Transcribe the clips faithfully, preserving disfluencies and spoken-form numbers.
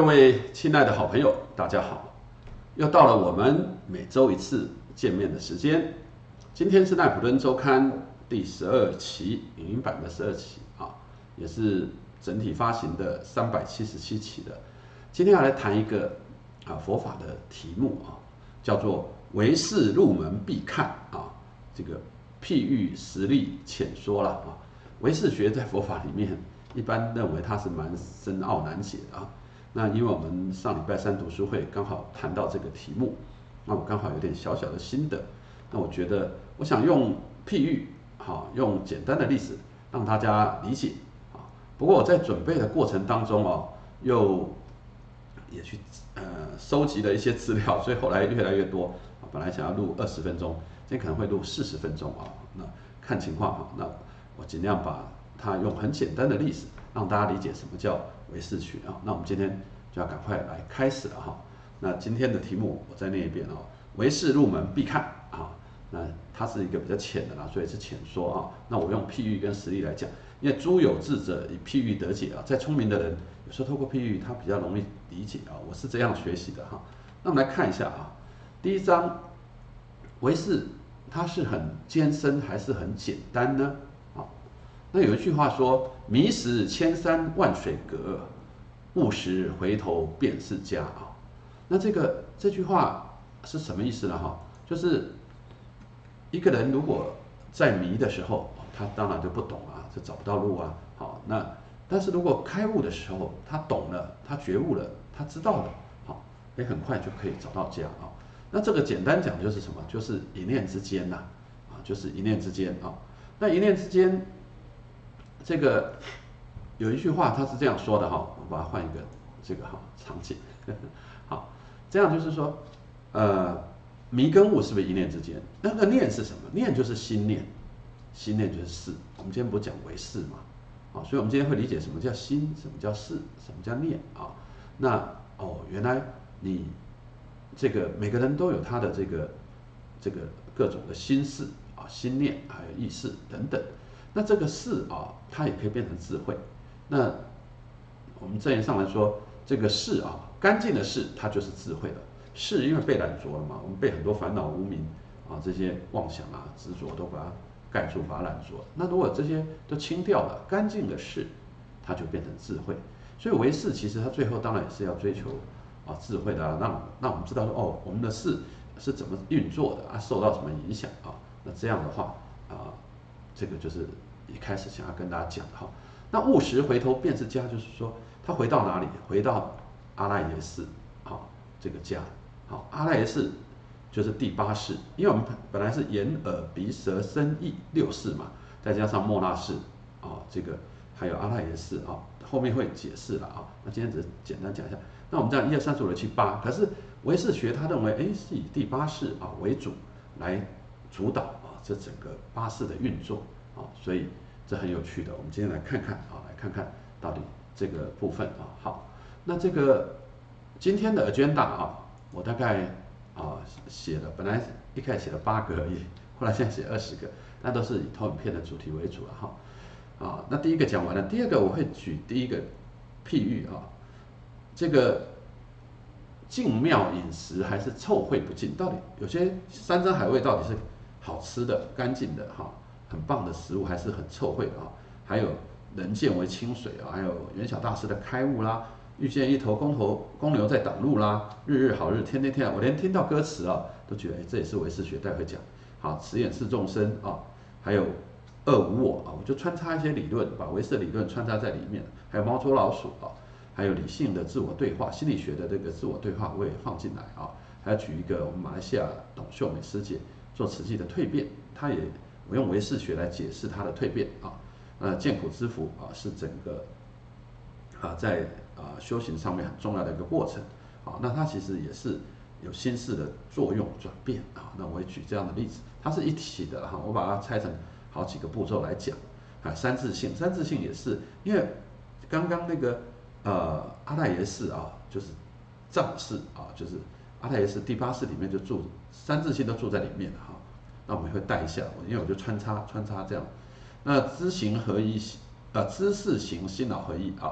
位亲爱的好朋友，大家好！又到了我们每周一次见面的时间。今天是奈普敦周刊第十二期影音版的十二期啊，也是整体发行的三百七十七期的。今天要来谈一个啊佛法的题目啊，叫做唯识入门必看啊，这个譬喻实例浅说了啊。唯识学在佛法里面一般认为它是蛮深奥难解的啊。那因为我们上礼拜三读书会刚好谈到这个题目，那我刚好有点小小的心得，那我觉得我想用譬喻，好，用简单的例子让大家理解啊。不过我在准备的过程当中哦，又也去呃收集了一些资料，所以后来越来越多。本来想要录二十分钟，今天可能会录四十分钟啊。那看情况啊，那我尽量把它用很简单的例子让大家理解什么叫唯识学啊。那我们今天就要赶快来开始了哈。那今天的题目我再念一遍哦，唯识入门必看啊。那它是一个比较浅的啦，所以是浅说啊。那我用譬喻跟实例来讲，因为诸有智者以譬喻得解啊。再聪明的人，有时候透过譬喻，他比较容易理解啊。我是这样学习的哈。那我们来看一下啊，第一章，唯识它是很艰深还是很简单呢？啊，那有一句话说：“迷时千山万水隔，悟时回头便是家”啊。那这个这句话是什么意思呢？哈，就是一个人如果在迷的时候，他当然就不懂啊，就找不到路啊。好，那但是如果开悟的时候，他懂了，他觉悟了，他知道了，好，也很快就可以找到家啊。那这个简单讲就是什么？就是一念之间呐，啊，就是一念之间啊。那一念之间，这个有一句话他是这样说的哈，我把它换一个这个哈场景，好，这样就是说，呃，迷跟悟是不是一念之间？那个念是什么？念就是心念，心念就是识。我们今天不讲唯识嘛，啊，所以我们今天会理解什么叫心，什么叫识，什么叫念啊？那哦，原来你这个每个人都有他的这个这个各种的心事啊、心念还有意识等等。那这个识啊，它也可以变成智慧。那我们正言上来说，这个识啊，干净的识，它就是智慧了。识因为被染着了嘛，我们被很多烦恼、无明啊这些妄想啊、执着都把它盖住，把它染着。那如果这些都清掉了，干净的识，它就变成智慧。所以唯识其实它最后当然也是要追求啊智慧的啊，让让我们知道说哦，我们的识是怎么运作的啊，受到什么影响啊？那这样的话啊，这个就是一开始想要跟大家讲的哈。那悟时回头便是家，就是说他回到哪里？回到阿赖耶识，好，这个家，好，阿赖耶识就是第八识，因为我们本来是眼耳鼻舌身意六识嘛，再加上末那识啊，这个还有阿赖耶识啊，后面会解释了啊。那今天只是简单讲一下。那我们这样一二三四五六七八，可是唯识学他认为，哎，是以第八识啊为主来主导啊这整个八识的运作啊，所以这很有趣的。我们今天来看看啊，来看看到底这个部分啊。好，那这个今天的 agenda 啊，我大概啊写了，本来一开始写了八个而已，后来现在写二十个，那都是以投影片的主题为主了哈。啊，那第一个讲完了，第二个我会举第一个譬喻啊，这个净妙饮食还是臭秽不净？到底有些山珍海味到底是好吃的、干净的哈，很棒的食物，还是很臭秽的啊？还有人见为清水啊，还有圆晓大师的开悟啦，遇见一头公头公牛在挡路啦，日日好日天天天，我连听到歌词啊都觉得，哎，这也是唯识学待会讲。好，慈眼视众生啊，还有二无我啊，我就穿插一些理论，把唯识理论穿插在里面，还有猫捉老鼠啊。还有理性的自我对话，心理学的这个自我对话我也放进来啊。还要举一个我们马来西亚董秀美师姐做慈济的蜕变，她也我用唯识学来解释她的蜕变啊。呃，见苦知福啊，是整个啊在啊修行上面很重要的一个过程啊。那它其实也是有心事的作用转变啊。那我也举这样的例子，它是一体的哈，我把它拆成好几个步骤来讲啊。三自性，三自性也是因为刚刚那个。呃，阿赖耶识啊，就是藏识啊，就是阿赖耶识第八识里面就住三自性都住在里面的哈。那我们会带一下，因为我就穿插穿插这样。那知行合一，呃，知识行心脑合一啊。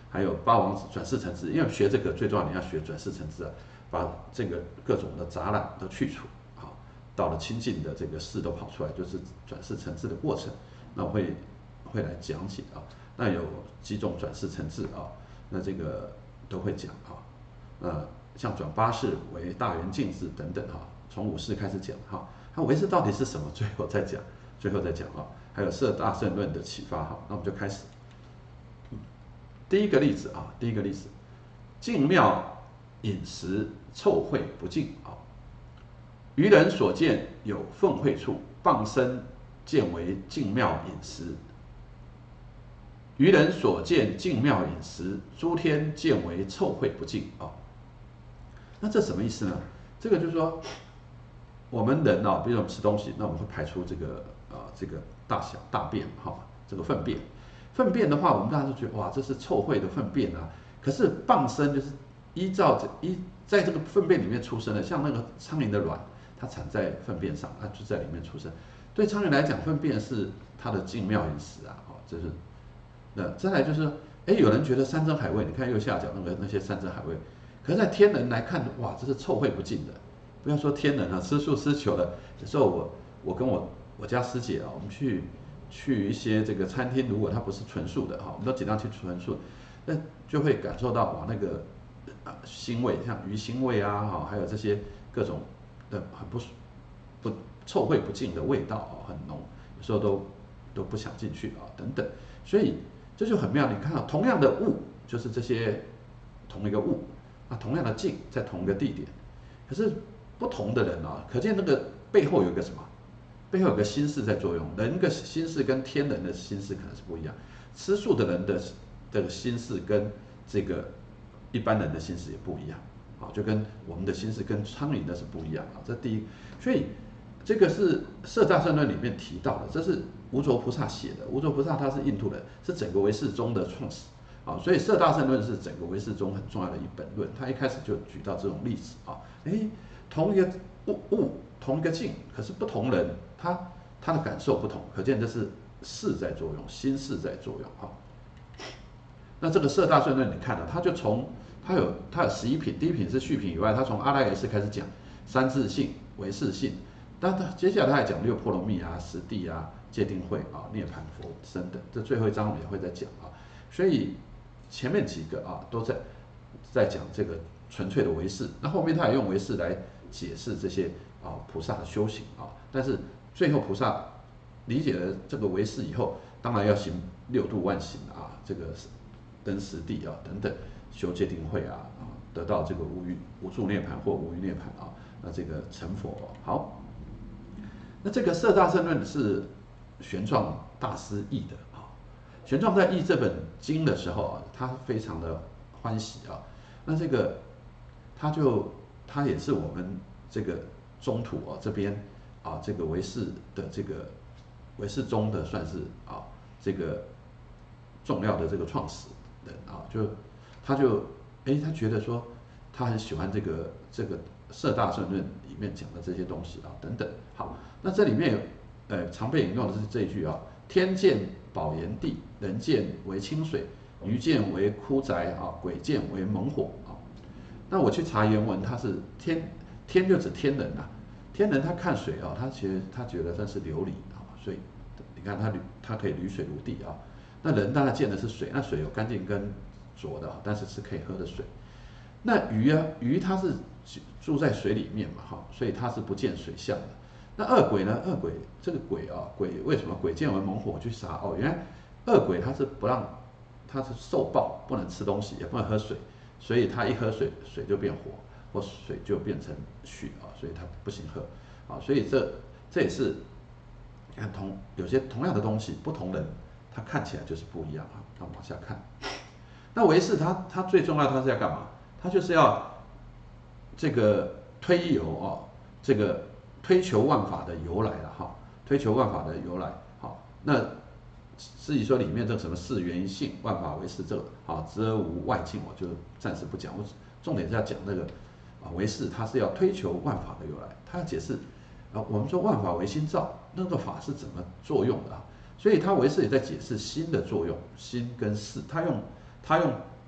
还有八王子转世成智，因为学这个最重要，你要学转世成智啊，把这个各种的杂染都去除，好，到了清净的这个事都跑出来，就是转世成智的过程。那我会会来讲解啊，那有几种转世成智啊，那这个都会讲啊，呃，像转八世为大圆净智等等哈，从五世开始讲哈，那唯识到底是什么？最后再讲，最后再讲啊，还有摄大乘论的启发哈，那我们就开始。第一个例子啊，第一个例子，净妙饮食臭秽不净啊，愚人所见有粪秽处，傍身见为净妙饮食。愚人所见净妙饮食，诸天见为臭秽不净啊。那这什么意思呢？这个就是说，我们人啊，比如我们吃东西，那我们会排出这个啊这个大小大便哈，这个粪便。粪便的话，我们大家都觉得哇，这是臭秽的粪便啊。可是傍身就是依照这依在这个粪便里面出生的，像那个苍蝇的卵，它产在粪便上，它就在里面出生。对苍蝇来讲，粪便是它的净妙饮食啊，哦，这是。那再来就是，哎，有人觉得山珍海味，你看右下角那个那些山珍海味，可是在天人来看，哇，这是臭秽不净的。不要说天人啊，吃素吃久了，有时候我我跟我我家师姐啊，我们去。去一些这个餐厅，如果它不是纯素的哈，我们都尽量去纯素，那就会感受到哇那个啊腥味，像鱼腥味啊哈，还有这些各种的很不不臭秽不净的味道啊，很浓，有时候都都不想进去啊等等，所以这就很妙。你看到同样的物，就是这些同一个物啊，同样的境在同一个地点，可是不同的人啊，可见那个背后有一个什么？背后有个心事在作用，人的心事跟天人的心事可能是不一样。吃素的人的这个心事跟这个一般人的心事也不一样，啊，就跟我们的心事跟苍蝇的是不一样啊。这第一，所以这个是《摄大乘论》里面提到的，这是无着菩萨写的。无着菩萨他是印度人，是整个唯识宗的创始啊，所以《摄大乘论》是整个唯识宗很重要的一本论。他一开始就举到这种例子啊，哎，同一个物物同一个境，可是不同人。他他的感受不同，可见这是事在作用，心事在作用哈。那这个摄大乘论，你看了、啊，他就从他有他有十一品，第一品是序品以外，他从阿赖耶识开始讲三自性、唯识性，但他接下来他还讲六波罗蜜啊、十地啊、戒定慧啊、涅槃佛身等，这最后一章我们也会再讲啊。所以前面几个啊都在在讲这个纯粹的唯识，那后面他也用唯识来解释这些啊菩萨的修行啊，但是。最后菩萨理解了这个唯识以后，当然要行六度万行啊，这个登十地啊等等，修戒定慧啊，啊得到这个无余无住涅槃或无余涅槃啊，那这个成佛好。那这个摄大乘论是玄奘大师译的啊，玄奘在译这本经的时候啊，他非常的欢喜啊，那这个他就他也是我们这个中土啊这边。啊，这个唯识的这个唯识宗的算是啊这个重要的这个创始人啊，就他就哎他觉得说他很喜欢这个这个摄大乘论里面讲的这些东西啊等等。好，那这里面有呃常被引用的是这一句啊：天见宝炎地，人见为清水，鱼见为枯宅啊，鬼见为猛火啊。那我去查原文，它是天天就指天人啊。天人他看水啊，他其实他觉得那是琉璃啊，所以你看他他可以履水如地啊。那人当然见的是水，那水有干净跟浊的，但是是可以喝的水。那鱼啊，鱼它是住在水里面嘛，哈，所以它是不见水相的。那恶鬼呢？恶鬼这个鬼啊，鬼为什么鬼见为猛火去杀？哦，原来恶鬼他是不让，他是受报，不能吃东西，也不能喝水，所以他一喝水，水就变火。或水就变成血啊，所以它不行喝啊，所以这这也是你看同有些同样的东西，不同人他看起来就是不一样啊。那往下看，那唯识它它最重要，它是要干嘛？它就是要这个推由哦，这个推求万法的由来了哈，推求万法的由来。好，那至于说里面这个什么四元一性、万法唯识这个啊，执而无外境，我就暂时不讲，我重点是要讲那个。啊，唯识它是要推求万法的由来，它要解释啊，我们说万法唯心造，那个法是怎么作用的啊？所以它唯识也在解释心的作用，心跟事，它用它用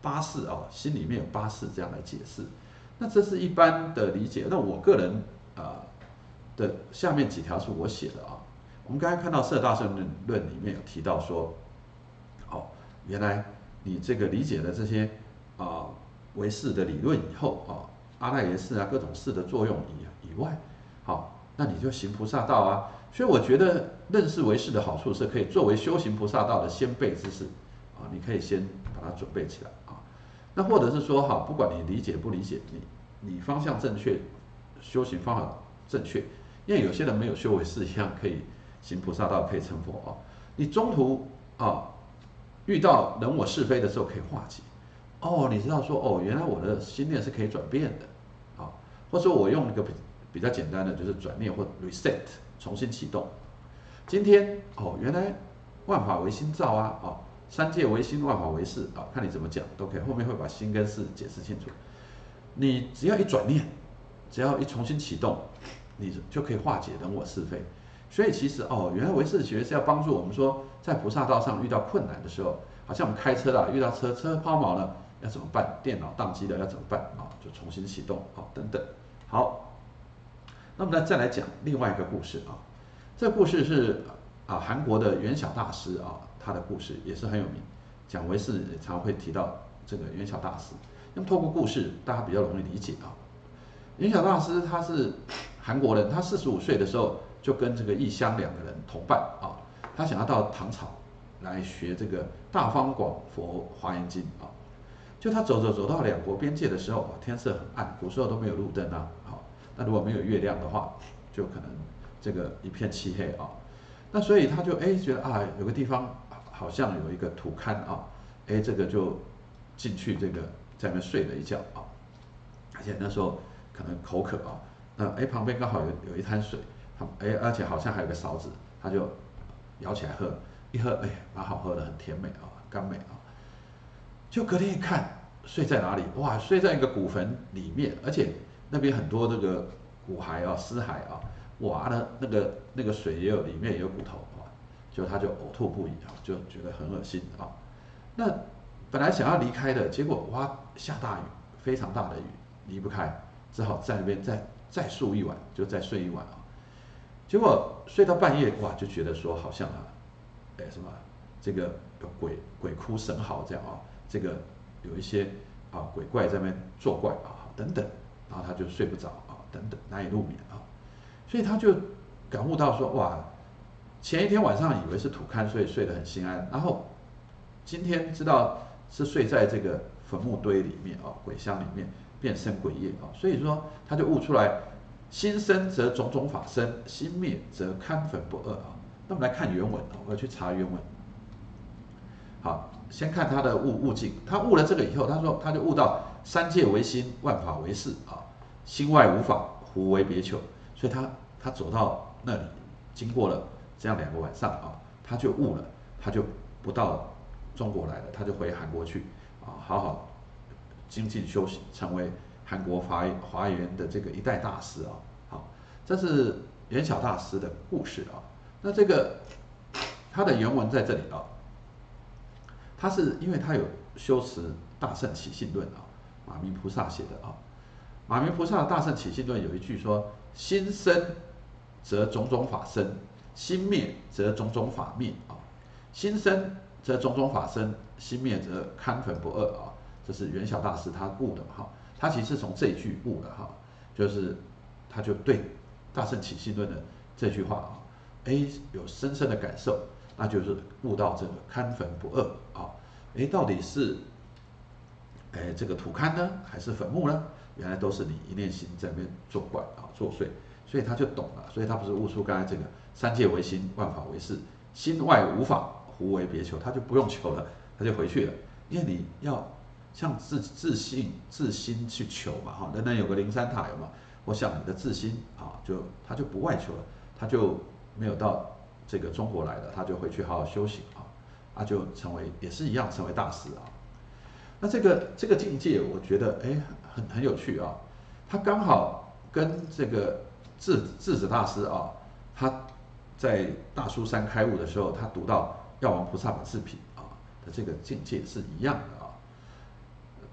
八事啊，心里面有八事这样来解释。那这是一般的理解。那我个人啊、呃、的下面几条是我写的啊。我们刚才看到《色大圣论》论里面有提到说，哦，原来你这个理解了这些啊唯识的理论以后啊，阿赖耶识啊各种事的作用以以外，好，那你就行菩萨道啊。所以我觉得认识唯识的好处是可以作为修行菩萨道的先辈知识啊，你可以先把它准备起来啊。那或者是说，哈，不管你理解不理解，你你方向正确，修行方法正确，因为有些人没有修唯识一样可以行菩萨道，可以成佛啊。你中途啊遇到人我是非的时候可以化解，哦，你知道说，哦，原来我的心念是可以转变的啊，或者说我用一个比比较简单的，就是转念或 reset。重新启动。今天哦，原来万法唯心造啊，哦，三界唯心，万法唯识啊，看你怎么讲都可以。后面会把心跟识解释清楚。你只要一转念，只要一重新启动，你就可以化解人我是非。所以其实哦，原来唯识学是要帮助我们说，在菩萨道上遇到困难的时候，好像我们开车啦，遇到车车抛锚了要怎么办？电脑宕机了要怎么办？啊，就重新启动啊，等等。好。那么呢，再来讲另外一个故事啊，这个故事是啊韩国的圆晓大师啊，他的故事也是很有名，讲唯识也常会提到这个圆晓大师。那么透过故事，大家比较容易理解啊。圆晓大师他是韩国人，他四十五岁的时候就跟这个义香两个人同伴啊，他想要到唐朝来学这个《大方广佛华严经》啊。就他走走走到两国边界的时候，天色很暗，古时候都没有路灯啊，好。那如果没有月亮的话，就可能这个一片漆黑啊。那所以他就哎觉得啊，有个地方好像有一个土龛啊，哎这个就进去这个在那边睡了一觉啊。而且那时候可能口渴啊，那哎旁边刚好有有一滩水，他哎而且好像还有个勺子，他就舀起来喝，一喝哎蛮好喝的，很甜美啊，甘美啊。就隔天一看，睡在哪里？哇，睡在一个古坟里面，而且那边很多这个骨骸啊、尸骸啊，哇，那那个那个水也有，里面也有骨头啊，就他就呕吐不已啊，就觉得很恶心啊。那本来想要离开的，结果哇下大雨，非常大的雨，离不开，只好在那边再再住一晚，就再睡一晚啊。结果睡到半夜，哇，就觉得说好像啊，哎什么这个有鬼鬼哭神嚎这样啊，这个有一些啊鬼怪在那边作怪啊等等。然后他就睡不着啊，等等难以入眠啊，所以他就感悟到说，哇，前一天晚上以为是土龛，所以睡得很心安，然后今天知道是睡在这个坟墓堆里面啊，鬼乡里面，变生鬼业啊，所以说他就悟出来，心生则种种法生，心灭则堪坟不二啊。那我们来看原文啊，我要去查原文。好，先看他的悟悟境，他悟了这个以后，他说他就悟到三界唯心，万法唯识啊，心外无法，胡为别求。所以他他走到那里，经过了这样两个晚上啊，他就悟了，他就不到中国来了，他就回韩国去啊，好好精进修行，成为韩国华华严的这个一代大师啊。好，这是圆晓大师的故事啊。那这个他的原文在这里啊。他是因为他有修持大圣起信论啊，马明菩萨写的啊。马明菩萨的大圣起信论有一句说：心生则种种法生，心灭则种种法灭啊。心生则种种法生，心灭则堪坟不二啊。这是圆晓大师他悟的哈，他其实从这一句悟的哈，就是他就对大圣起信论的这句话啊，哎有深深的感受。那就是悟到这个堪坟不二啊，哎，到底是哎这个土龛呢，还是坟墓呢？原来都是你一念心在那边作怪啊作祟，所以他就懂了，所以他不是悟出刚才这个三界唯心，万法唯识，心外无法，胡为别求？他就不用求了，他就回去了，因为你要向自自信自心去求嘛哈，人人有个灵山塔有嘛，我想你的自心啊，就他就不外求了，他就没有到。这个中国来的，他就回去好好修行啊，他就成为也是一样成为大师啊。那这个这个境界，我觉得哎很很有趣啊。他刚好跟这个智智子大师啊，他在大苏山开悟的时候，他读到药王菩萨本事品啊的这个境界是一样的啊。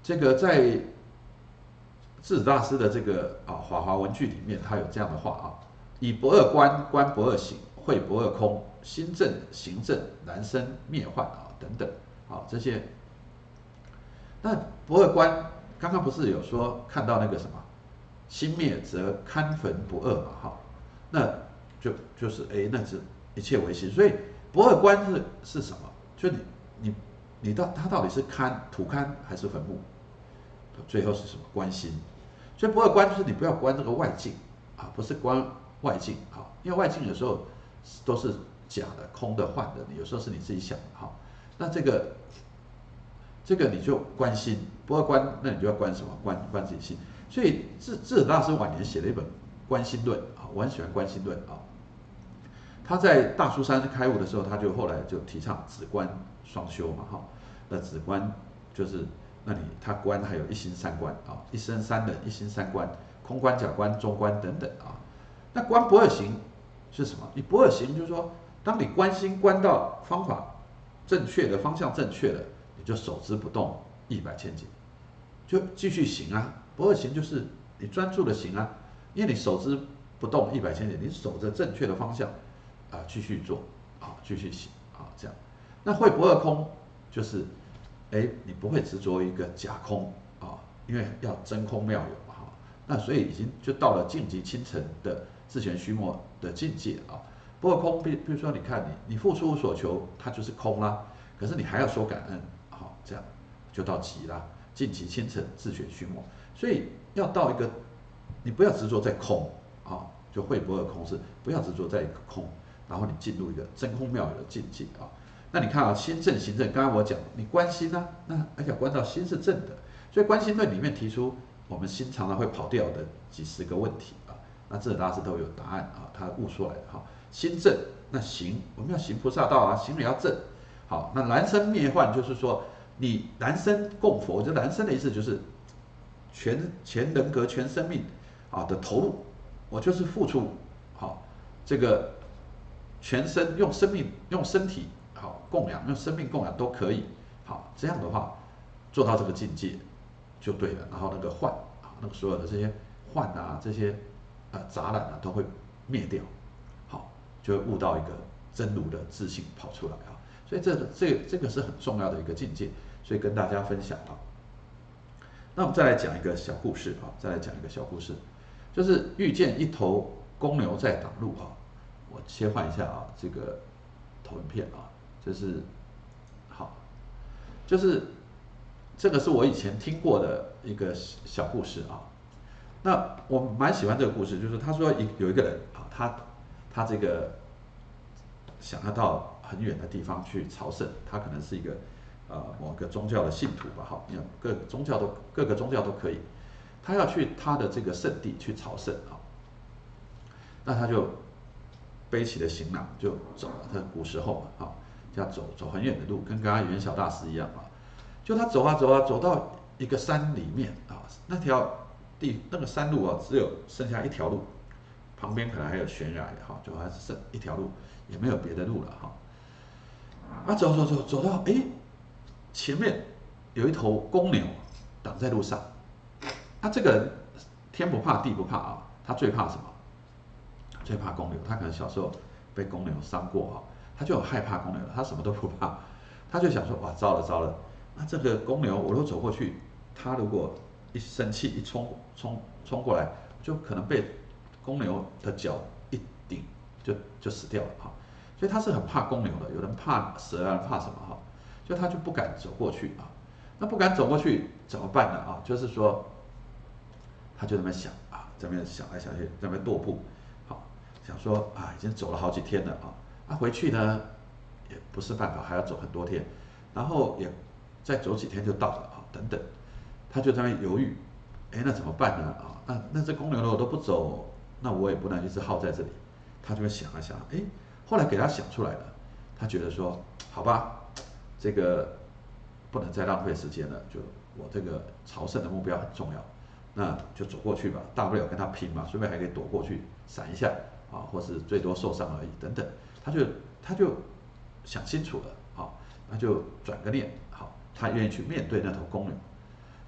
这个在智子大师的这个啊《法华文句》里面，他有这样的话啊：以不二观，观不二行，会不二空，心正行正，然生灭幻啊等等啊这些。那不二观，刚刚不是有说看到那个什么心灭则堪焚不二嘛哈？那就就是哎，那是一切唯心。所以不二观是是什么？就你你你到它到底是堪土堪还是坟墓？最后是什么？观心。所以不二观就是你不要观这个外境啊，不是观外境啊，因为外境有时候都是假的、空的、幻的，有时候是你自己想的哈。那这个这个你就观心，不二观，那你就要观什么？观观自己心。所以智智者大师晚年写了一本《观心论》啊，我很喜欢《观心论》啊。他在大苏山开悟的时候，他就后来就提倡止观双修嘛哈。那止观就是。那你他观还有一心三观啊，一生三忍，一心三观，空观、假观、中观等等啊。那观不二行是什么？你不二行就是说，当你观心观到方法正确的方向正确了，你就守之不动，一百千劫，就继续行啊。不二行就是你专注的行啊，因为你守之不动一百千劫，你守着正确的方向啊，继续做啊，继续行啊，这样。那会不二空就是。哎，你不会执着一个假空啊，因为要真空妙有嘛哈。那所以已经就到了净极清澄的自玄虚末的境界啊。不过空，比比如说你看你你付出无所求，它就是空啦。可是你还要说感恩，好，这样就到极啦，净极清澄自玄虚末。所以要到一个，你不要执着在空啊，就会不二空是不要执着在一个空，然后你进入一个真空妙有的境界啊。那你看啊，心正行正，刚刚我讲，你观心啊，那而且观到心是正的，所以观心论里面提出，我们心常常会跑掉的几十个问题啊，那智者大师都有答案啊，他悟出来的哈。心正，那行，我们要行菩萨道啊，行也要正。好，那燃生灭幻就是说，你燃生供佛，这燃生的意思就是全全人格、全生命啊的投入，我就是付出，好，这个全身用生命用身体。好，供养用生命供养都可以，好，这样的话做到这个境界就对了。然后那个幻啊，那个所有的这些幻啊，这些啊杂染啊都会灭掉，好，就会悟到一个真如的自信跑出来啊。所以这个这个这个是很重要的一个境界，所以跟大家分享啊。那我们再来讲一个小故事啊，再来讲一个小故事，就是遇见一头公牛在挡路啊。我切换一下啊，这个投影片啊。就是好，就是这个是我以前听过的一个小故事啊。那我蛮喜欢这个故事，就是他说一有一个人啊，他他这个想要到很远的地方去朝圣，他可能是一个呃某个宗教的信徒吧，好，你看各宗教都各个宗教都可以，他要去他的这个圣地去朝圣啊，那他就背起了行囊就走了，他古时候嘛，啊。要走走很远的路，跟刚刚元小大师一样啊。就他走啊走啊，走到一个山里面啊，那条地那个山路啊，只有剩下一条路，旁边可能还有悬崖哈，就还是剩一条路，也没有别的路了哈。啊，走走走走到哎，前面有一头公牛挡在路上。他这个人天不怕地不怕啊，他最怕什么？最怕公牛。他可能小时候被公牛伤过啊。他就很害怕公牛了，他什么都不怕，他就想说哇，糟了糟了，那这个公牛我如果走过去，他如果一生气一冲冲冲过来，就可能被公牛的脚一顶就就死掉了哈。所以他是很怕公牛的，有人怕蛇，有人怕什么哈，就他就不敢走过去啊。那不敢走过去怎么办呢啊？就是说，他就在那边想啊，在那边想来想去，在那边踱步，好，想说啊，已经走了好几天了啊。啊，回去呢也不是办法，还要走很多天，然后也再走几天就到了啊，等等，他就在那犹豫，哎，那怎么办呢？啊，那那这公牛呢我都不走，那我也不能一直耗在这里，他就会想啊想，哎，后来给他想出来了，他觉得说，好吧，这个不能再浪费时间了，就我这个朝圣的目标很重要，那就走过去吧，大不了跟他拼嘛，顺便还可以躲过去闪一下啊，或是最多受伤而已，等等。他就他就想清楚了，好，那就转个念，好，他愿意去面对那头公牛。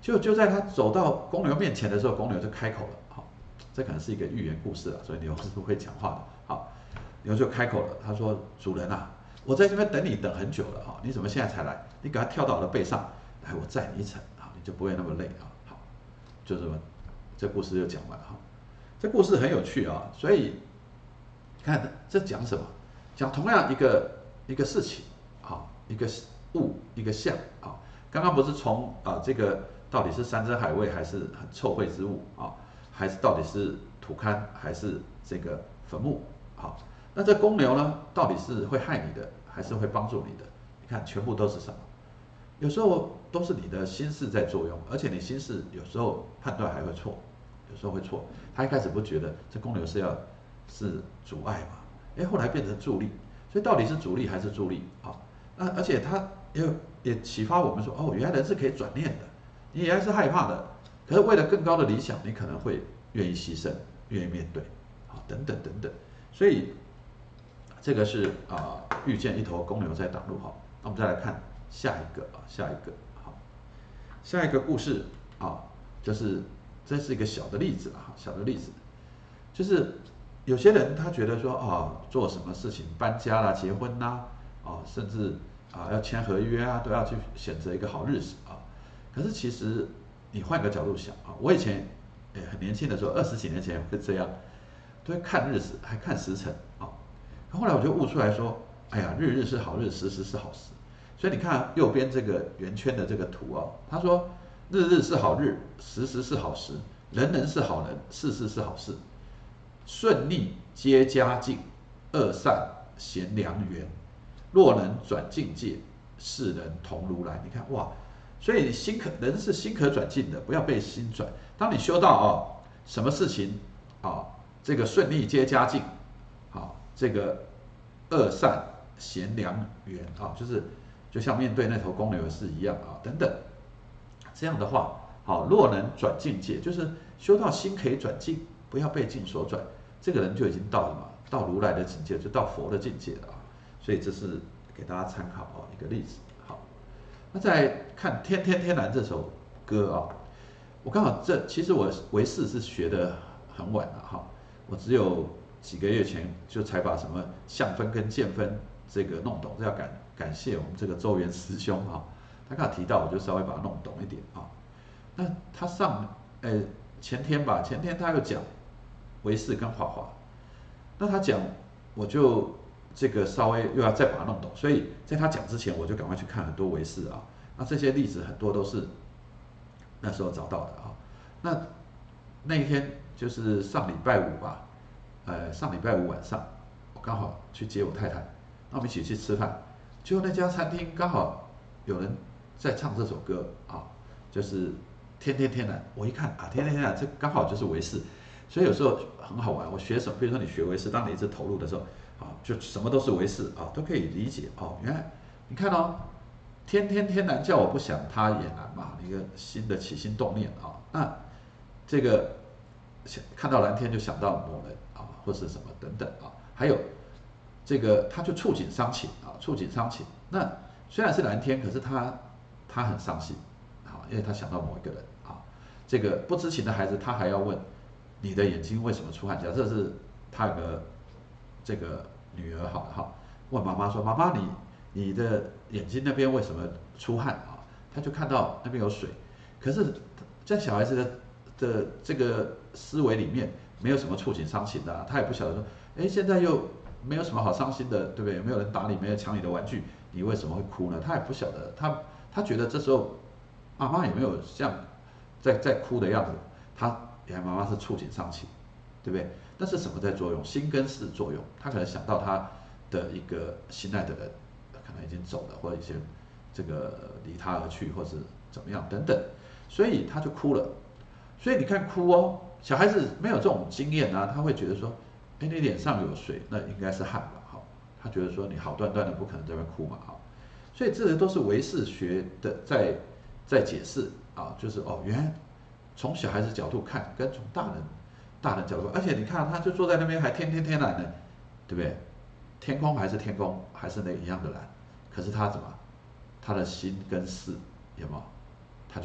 就就在他走到公牛面前的时候，公牛就开口了，好，这可能是一个寓言故事啊，所以牛是会讲话的，好，牛就开口了，他说：“主人啊，我在这边等你等很久了啊，你怎么现在才来？你赶快跳到我的背上，来，我载你一程啊，你就不会那么累啊。”好，就这么，这故事就讲完了哈。这故事很有趣啊，所以看这讲什么？讲同样一个一个事情啊，一个物，一个象啊。刚刚不是从啊这个到底是山珍海味还是很臭秽之物啊，还是到底是土勘还是这个坟墓？好，那这公牛呢，到底是会害你的还是会帮助你的？你看，全部都是什么？有时候都是你的心事在作用，而且你心事有时候判断还会错，有时候会错。他一开始不觉得这公牛是要是阻碍嘛，哎，后来变成助力，所以到底是阻力还是助力啊？那而且他也也启发我们说，哦，原来人是可以转念的，你原来是害怕的，可是为了更高的理想，你可能会愿意牺牲，愿意面对，啊，等等等等。所以这个是啊、呃，遇见一头公牛在挡路哈。那我们再来看下一个啊，下一个好，下一个故事啊，就是这是一个小的例子哈，小的例子，就是有些人他觉得说啊，做什么事情搬家啦、结婚啦啊，甚至啊要签合约啊，都要去选择一个好日子啊。可是其实你换个角度想啊，我以前诶很年轻的时候，二十几年前会这样，都会看日子，还看时辰啊。后来我就悟出来说，哎呀，日日是好日，时时是好时。所以你看右边这个圆圈的这个图啊，他说日日是好日，时时是好时，人人是好人，事事是好事，顺逆皆佳境，恶善贤良缘。若能转境界，世人同如来。你看哇，所以心可人是心可转境的，不要被心转。当你修到啊，什么事情啊，这个顺逆皆佳境，好，这个恶善贤良缘啊，就是就像面对那头公牛是一样啊，等等。这样的话，好，若能转境界，就是修到心可以转境，不要被境所转，这个人就已经到了嘛，到如来的境界，就到佛的境界了啊。所以这是给大家参考啊一个例子。好，那再看《天天天蓝》这首歌啊，我刚好这其实我唯识是学的很晚了哈，我只有几个月前就才把什么相分跟见分这个弄懂，这要感感谢我们这个周元师兄哈，他刚好提到，我就稍微把它弄懂一点啊。那他上呃前天吧，前天他又讲唯识跟华华，那他讲我就这个稍微又要再把它弄懂，所以在他讲之前，我就赶快去看很多唯识啊。那这些例子很多都是那时候找到的啊。那那一天就是上礼拜五吧，呃，上礼拜五晚上，我刚好去接我太太，那我们一起去吃饭，结果那家餐厅刚好有人在唱这首歌啊，就是天天天蓝。我一看啊，天天天蓝，这刚好就是唯识，所以有时候很好玩。我学什么，比如说你学唯识，当你一直投入的时候，啊，就什么都是唯识啊，都可以理解哦。原来你看哦，天天天蓝叫我不想他也难嘛，一个新的起心动念啊，那这个想看到蓝天就想到某人啊，或是什么等等啊，还有这个他就触景伤情啊，触景伤情。那虽然是蓝天，可是他他很伤心啊，因为他想到某一个人啊，这个不知情的孩子他还要问你的眼睛为什么出汗？假设是他有个这个女儿好了哈，问妈妈说：“妈妈，你你的眼睛那边为什么出汗啊？”他就看到那边有水，可是，在小孩子的的这个思维里面，没有什么触景伤情的、啊，他也不晓得说，哎，现在又没有什么好伤心的，对不对？没有人打你，没有抢你的玩具，你为什么会哭呢？他也不晓得，他他觉得这时候妈妈有没有像在在哭的样子？他原来妈妈是触景伤情，对不对？那是什么在作用？心跟识作用，他可能想到他的一个心爱的人，可能已经走了，或者一些这个离他而去，或是怎么样等等，所以他就哭了。所以你看哭哦，小孩子没有这种经验啊，他会觉得说，哎，你脸上有水，那应该是汗吧？好，他觉得说你好端端的不可能在那边哭嘛，好，所以这些都是唯识学的在在解释啊，就是哦，原来从小孩子角度看，跟从大人大人角度，而且你看他就坐在那边还天天天蓝呢，对不对？天空还是天空，还是那一样的蓝，可是他怎么，他的心跟识有没有？他就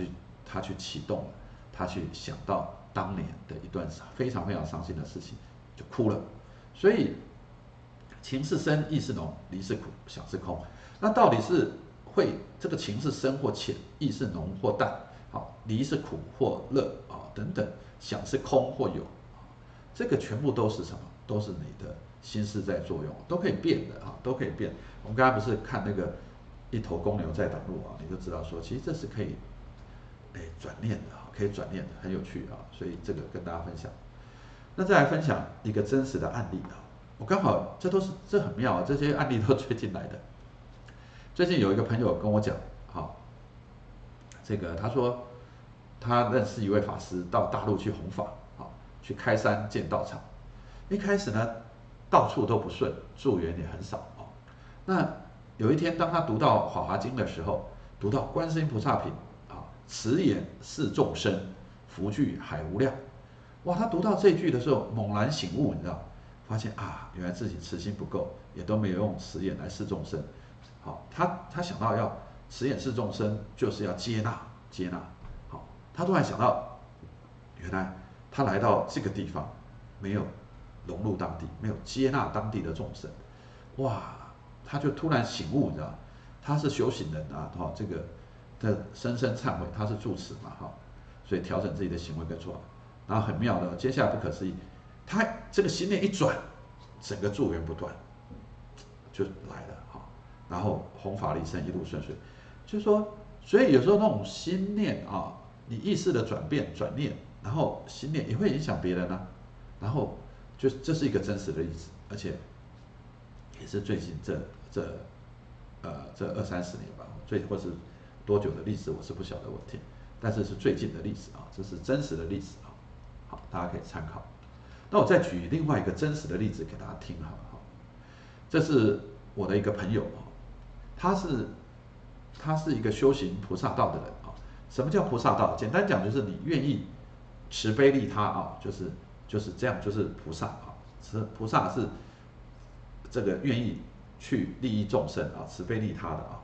他去启动了，他去想到当年的一段非常非常伤心的事情，就哭了。所以情是深，意是浓，离是苦，想是空。那到底是会这个情是深或浅，意是浓或淡，好，离是苦或乐啊等等，想是空或有，这个全部都是什么？都是你的心思在作用，都可以变的啊，都可以变。我们刚才不是看那个一头公牛在挡路啊，你就知道说，其实这是可以，哎，转念的啊，可以转念的，很有趣啊。所以这个跟大家分享。那再来分享一个真实的案例啊，我刚好这都是这很妙啊，这些案例都最近来的。最近有一个朋友跟我讲，好，这个他说他认识一位法师到大陆去弘法，好，去开山建道场。一开始呢，到处都不顺，助缘也很少哦。那有一天，当他读到《法华经》的时候，读到观世音菩萨品啊，慈眼视众生，福聚海无量。哇，他读到这句的时候，猛然醒悟，你知道，发现啊，原来自己慈心不够，也都没有用慈眼来视众生。好，他他想到要慈眼视众生，就是要接纳接纳。好，他突然想到，原来他来到这个地方，没有融入当地，没有接纳当地的众生，哇，他就突然醒悟，你知道，他是修行人啊，哈，这个的深深忏悔，他是住持嘛，哈，所以调整自己的行为跟做法，然后很妙的，接下来不可思议，他这个心念一转，整个助缘不断，就来了，哈，然后弘法利生一路顺遂，就是说，所以有时候那种心念啊，你意识的转变转念，然后心念也会影响别人啊，然后。就这是一个真实的例子，而且也是最近这这呃这二三十年吧，最或是多久的例子我是不晓得，我听，但是是最近的例子啊，这是真实的例子啊，好，大家可以参考。那我再举另外一个真实的例子给大家听好了哈，这是我的一个朋友啊，他是他是一个修行菩萨道的人啊。什么叫菩萨道？简单讲就是你愿意慈悲利他啊，就是就是这样，就是菩萨啊。慈菩萨是这个愿意去利益众生啊，慈悲利他的啊。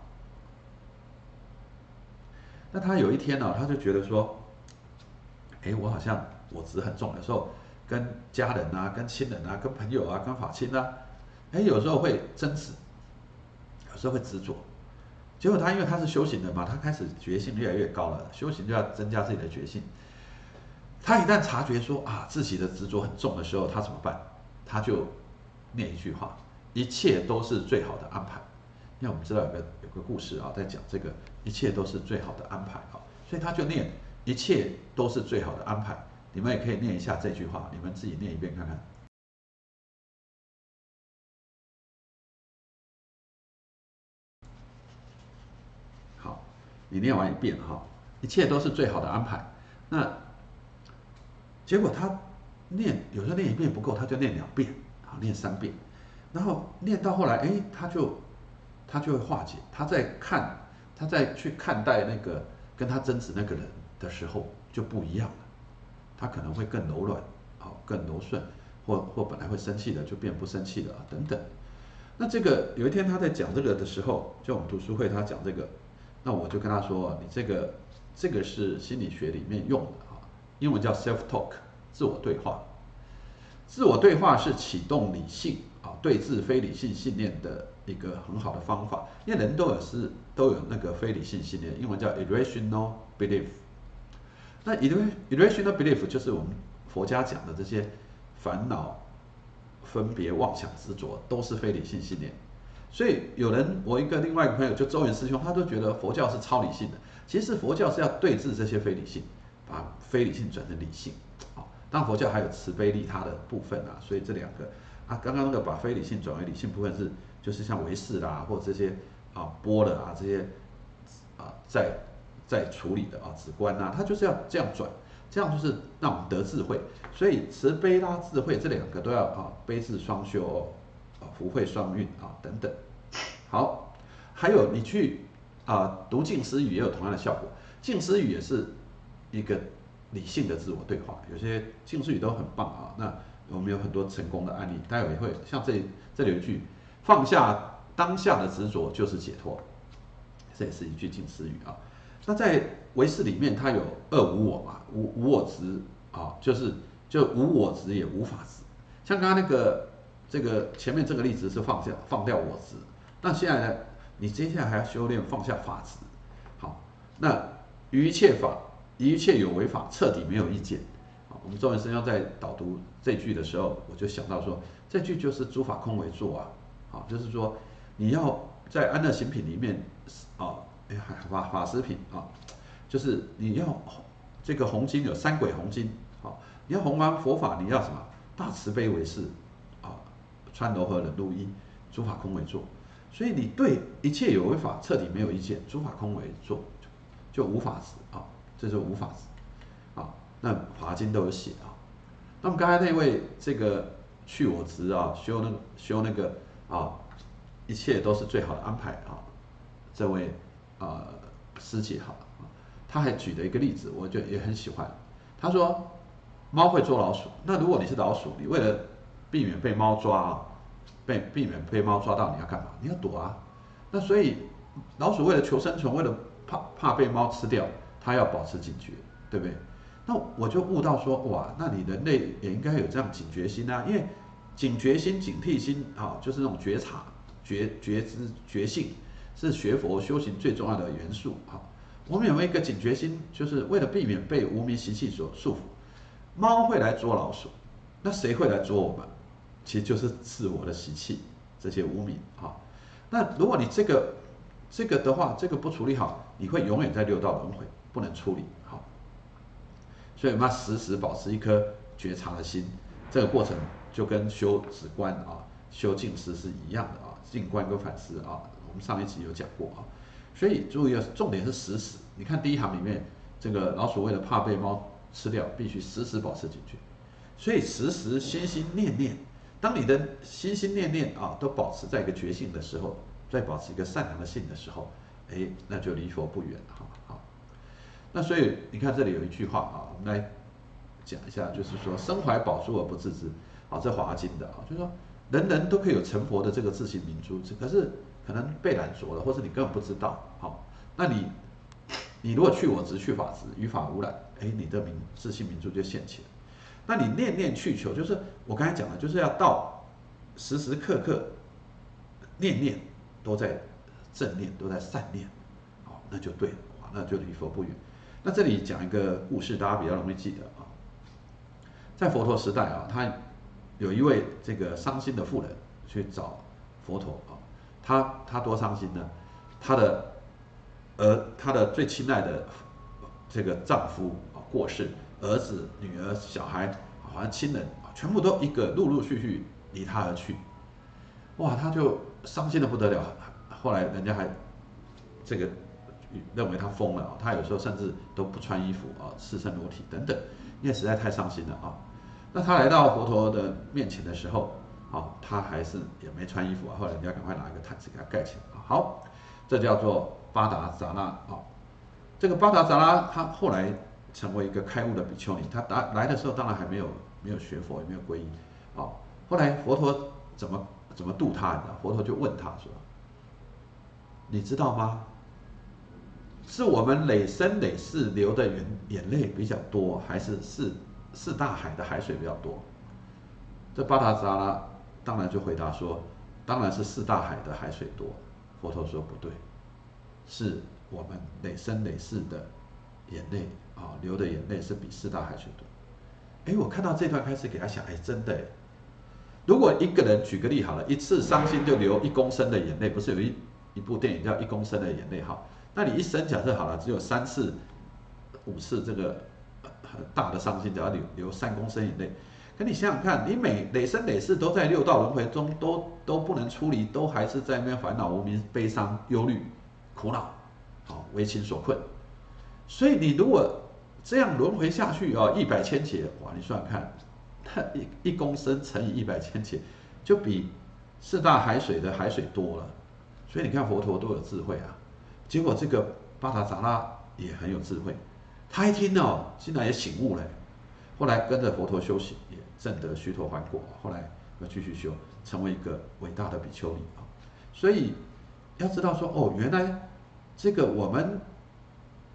那他有一天呢、啊，他就觉得说，哎，我好像我执很重，有时候跟家人啊、跟亲人啊、跟朋友啊、跟法亲啊，哎，有时候会争执，有时候会执着。结果他因为他是修行人嘛，他开始觉性越来越高了，修行就要增加自己的觉性。他一旦察觉说啊自己的执着很重的时候，他怎么办？他就念一句话：一切都是最好的安排。因为我们知道有个有个故事啊，在讲这个一切都是最好的安排啊，所以他就念一切都是最好的安排。你们也可以念一下这句话，你们自己念一遍看看。好，你念完一遍哈，一切都是最好的安排。那结果他念有时候念一遍不够，他就念两遍，好，念三遍，然后念到后来，哎，他就他就会化解，他在看他在去看待那个跟他争执那个人的时候就不一样了，他可能会更柔软，好，更柔顺，或或本来会生气的就变不生气了啊，等等。那这个有一天他在讲这个的时候，就我们读书会他讲这个，那我就跟他说，你这个这个是心理学里面用的啊，英文叫 self talk， 自我对话。自我对话是启动理性啊，对治非理性信念的一个很好的方法。因为人都有是都有那个非理性信念，英文叫 irrational belief。那 irrational belief 就是我们佛家讲的这些烦恼、分别、妄想、执着，都是非理性信念。所以有人，我一个另外一个朋友，就周元师兄，他都觉得佛教是超理性的。其实佛教是要对治这些非理性，把非理性转成理性。好，当然佛教还有慈悲利他的部分啊，所以这两个啊，刚刚那个把非理性转为理性部分是，就是像唯识啦，或者这些啊波了啊这些啊在在处理的啊止观啊，它就是要这样转，这样就是让我们得智慧。所以慈悲啦、智慧这两个都要啊悲智双修哦，啊福慧双运啊等等。好，还有你去啊读静思语也有同样的效果，静思语也是一个理性的自我对话，有些静思语都很棒啊。那我们有很多成功的案例，待会也会像这这里有一句，放下当下的执着就是解脱，这也是一句静思语啊。 那在唯识里面，它有二无我嘛，无无我执啊，就是就无我执也无法执。像刚刚那个这个前面这个例子是放下放掉我执，那现在呢，你接下来还要修炼放下法执。好，那于一切法，于一切有为法，彻底没有意见。好，我们中文圣教在导读这句的时候，我就想到说，这句就是诸法空为作啊。好，就是说你要在安乐行品里面啊，哎法法师品啊，就是你要这个弘经有三轨弘经，好，你要弘完佛法，你要什么？大慈悲为事啊，川柔和忍辱一，诸法空为作。所以你对一切有为法彻底没有意见，诸法空为作，就无法执啊，这就无法执啊。那华经都有写啊。那么刚才那位这个去我执啊，修那个修那个啊，一切都是最好的安排啊。这位啊师姐哈，他还举了一个例子，我觉得也很喜欢。他说猫会捉老鼠，那如果你是老鼠，你为了避免被猫抓啊，被避免被猫抓到，你要干嘛？你要躲啊。那所以老鼠为了求生存，为了怕怕被猫吃掉，它要保持警觉，对不对？那我就悟到说，哇，那你人类也应该有这样警觉心啊，因为警觉心、警惕心啊，就是那种觉察、觉觉知、觉性，是学佛修行最重要的元素啊。我们有没有一个警觉心，就是为了避免被无明习气所束缚？猫会来捉老鼠，那谁会来捉我们？其实就是自我的习气，这些无明啊。那如果你这个这个的话，这个不处理好，你会永远在六道轮回，不能处理好。所以我们要时时保持一颗觉察的心，这个过程就跟修止观啊、修净思是一样的啊，静观跟反思啊，我们上一集有讲过啊。所以注意，重点是时时。你看第一行里面，这个老鼠为了怕被猫吃掉，必须时时保持警觉。所以时时心心念念，当你的心心念念啊都保持在一个觉性的时候，再保持一个善良的性的时候，哎，那就离佛不远哈。好，那所以你看这里有一句话啊，我们来讲一下，就是说身怀宝珠而不自知，啊，这华经的啊，就是说人人都可以有成佛的这个自信明珠，可是可能被染着了，或是你根本不知道，好，那你你如果去我执去法执，于法无染，哎，你的明自信明珠就现起了。那你念念去求，就是我刚才讲的，就是要到时时刻刻念念都在正念，都在善念，好，那就对了，那就离佛不远。那这里讲一个故事，大家比较容易记得啊。在佛陀时代啊，他有一位这个伤心的妇人去找佛陀啊，他他多伤心呢？他的儿，他的最亲爱的这个丈夫啊过世，儿子、女儿、小孩，好像亲人啊，全部都一个陆陆续续离他而去。哇，他就伤心的不得了。后来人家还这个认为他疯了，他有时候甚至都不穿衣服啊，赤身裸体等等，因为实在太伤心了啊。那他来到佛陀的面前的时候，啊，他还是也没穿衣服啊。后来人家赶快拿一个毯子给他盖起来。好，这叫做巴达扎拉啊。这个巴达扎拉他后来成为一个开悟的比丘尼，他来来的时候当然还没有没有学佛，也没有皈依啊。后来佛陀怎么怎么度他？你知道？佛陀就问他说：“你知道吗？是我们累生累世流的眼眼泪比较多，还是四四大海的海水比较多？”这巴达扎拉当然就回答说：“当然是四大海的海水多。”佛陀说：“不对，是我们累生累世的眼泪啊，流的眼泪是比四大海水多。”哎，我看到这段开始给他想，哎，真的，如果一个人举个例好了，一次伤心就流一公升的眼泪，不是有一一部电影叫《一公升的眼泪》哈？那你一生假设好了，只有三次、五次这个很大的伤心，只要流流三公升眼泪。可你想想看，你每累生累世都在六道轮回中，都都不能出离，都还是在那边烦恼、无明、悲伤、忧虑、苦恼，好为情所困。所以你如果这样轮回下去啊，一百千劫，哇，你算算看，它一一公升乘以一百千劫，就比四大海水的海水多了。所以你看佛陀多有智慧啊！结果这个巴达扎拉也很有智慧，他一听哦，竟然也醒悟了。后来跟着佛陀修行，也证得须陀洹果。后来要继续修，成为一个伟大的比丘尼啊。所以要知道说，哦，原来这个我们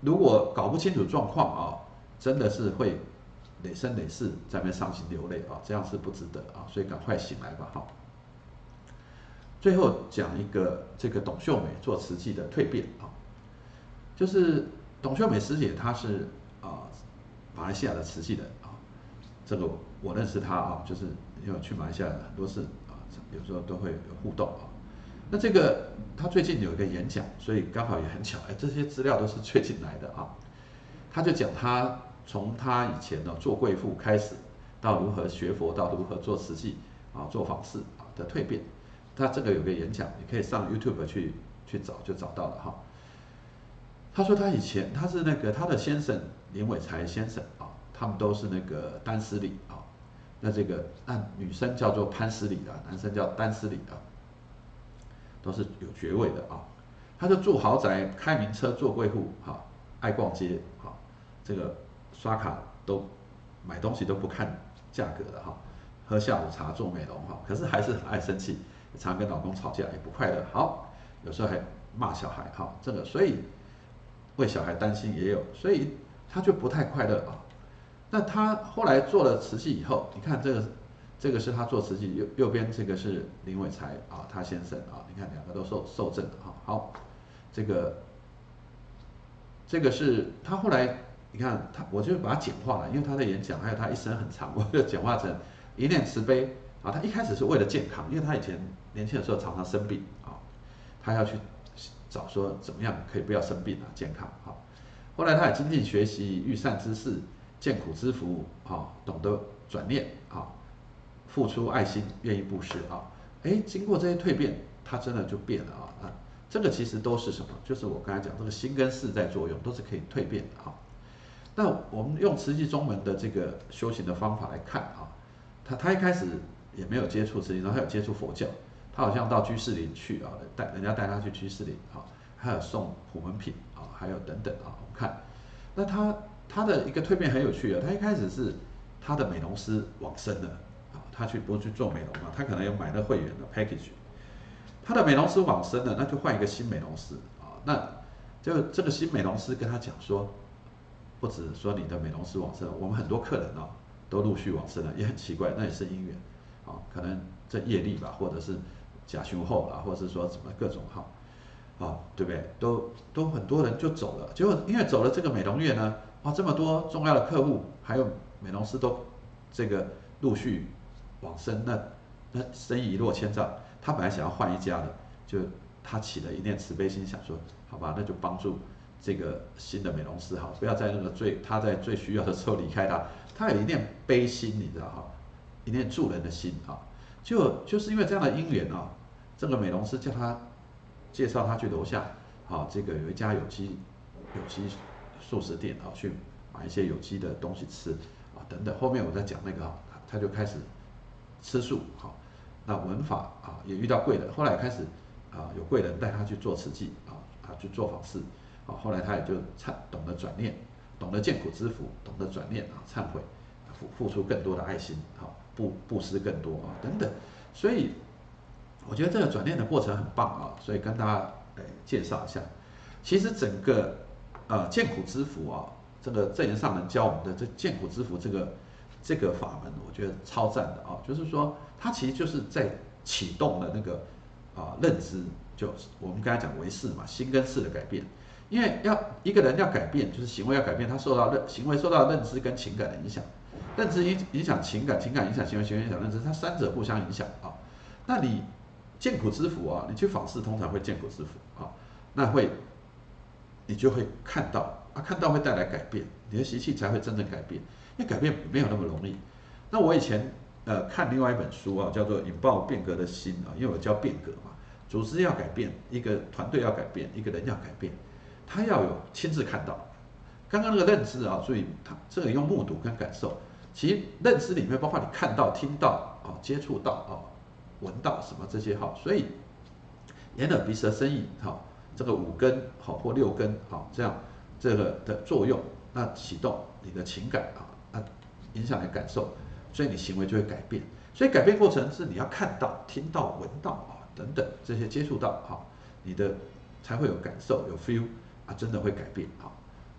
如果搞不清楚状况啊，真的是会累生累世在那边伤心流泪啊，这样是不值得啊，所以赶快醒来吧哈。最后讲一个这个董秀美做慈济的蜕变啊，就是董秀美师姐她是啊马来西亚的慈济人啊，这个我认识她啊，就是因为去马来西亚很多次啊，有时候都会有互动啊。那这个她最近有一个演讲，所以刚好也很巧，哎，这些资料都是最近来的啊。她就讲她从她以前呢做贵妇开始，到如何学佛，到如何做慈济啊，做访视啊的蜕变。他这个有个演讲，你可以上 YouTube 去去找，就找到了哈。他说他以前他是那个他的先生林伟才先生啊，他们都是那个丹斯里啊，那这个那女生叫做潘斯里啊，男生叫丹斯里啊，都是有爵位的啊。他就住豪宅，开名车，做贵妇哈，爱逛街哈，这个刷卡都买东西都不看价格的哈，喝下午茶，做美容哈，可是还是很爱生气。常跟老公吵架也不快乐，好，有时候还骂小孩，哈，这个所以为小孩担心也有，所以他就不太快乐啊。那他后来做了慈济以后，你看这个这个是他做慈济，右右边这个是林伟才啊，他先生啊，你看两个都受受证的哈。好，这个这个是他后来你看他，我就把它简化了，因为他的演讲还有他一生很长，我就简化成一念慈悲啊。他一开始是为了健康，因为他以前年轻的时候常常生病啊，他要去找说怎么样可以不要生病啊，健康啊。后来他也精进学习，育善知识，见苦知福啊，懂得转念啊，付出爱心，愿意布施啊。哎，经过这些蜕变，他真的就变了啊。啊，这个其实都是什么？就是我刚才讲这个心跟事在作用，都是可以蜕变的啊。那我们用慈济宗门的这个修行的方法来看啊，他他一开始也没有接触慈济，然后他有接触佛教。他好像到居士林去啊，带人家带他去居士林啊，还有送普门品啊，还有等等啊，我们看，那他他的一个蜕变很有趣啊，他一开始是他的美容师往生了啊，他去不是去做美容嘛，他可能有买那会员的 package， 他的美容师往生了，那就换一个新美容师啊，那就这个新美容师跟他讲说，不止说你的美容师往生了，我们很多客人啊都陆续往生了，也很奇怪，那也是因缘啊，可能这业力吧，或者是假修后啦，或者是说什么各种哈，啊，对不对？都都很多人就走了，结果因为走了这个美容院呢，啊，这么多重要的客户，还有美容师都这个陆续往生，那那生意一落千丈。他本来想要换一家的，就他起了一念慈悲心，想说，好吧，那就帮助这个新的美容师哈，不要在那个最他在最需要的时候离开他，他有一念悲心，你知道哈，一念助人的心啊，就就是因为这样的因缘啊。这个美容师叫他介绍他去楼下，啊，这个有一家有机有机素食店啊，去买一些有机的东西吃啊，等等。后面我再讲那个啊，他就开始吃素，好，那文法啊也遇到贵人，后来开始啊有贵人带他去做慈济啊啊去做访视，啊，后来他也就忏懂得转念，懂得见苦知福，懂得转念啊忏悔，付付出更多的爱心，好布布施更多啊等等，所以。我觉得这个转念的过程很棒啊，所以跟大家诶介绍一下。其实整个呃见苦知福啊，这个正言上人教我们的这见苦知福这个这个法门，我觉得超赞的啊。就是说，它其实就是在启动了那个啊认知，就我们刚才讲唯识嘛，心跟事的改变。因为要一个人要改变，就是行为要改变，他受到认行为受到认知跟情感的影响，认知影影响情感，情感影响行为，行为影响认知，它三者互相影响啊。那你见苦知福啊，你去访视通常会见苦知福啊，那会你就会看到啊，看到会带来改变，你的习气才会真正改变，因为改变没有那么容易。那我以前呃看另外一本书啊，叫做《引爆变革的心》啊，因为我教变革嘛，组织要改变，一个团队要改变，一个人要改变，他要有亲自看到。刚刚那个认知啊，所以他这个用目睹跟感受，其实认知里面包括你看到、听到啊、接触到啊。闻到什么这些好，所以眼耳鼻舌身意好，这个五根好或六根好，这样这个的作用，那启动你的情感啊，那影响你的感受，所以你行为就会改变。所以改变过程是你要看到、听到、闻到啊等等这些接触到啊，你的才会有感受有 feel 啊，真的会改变啊。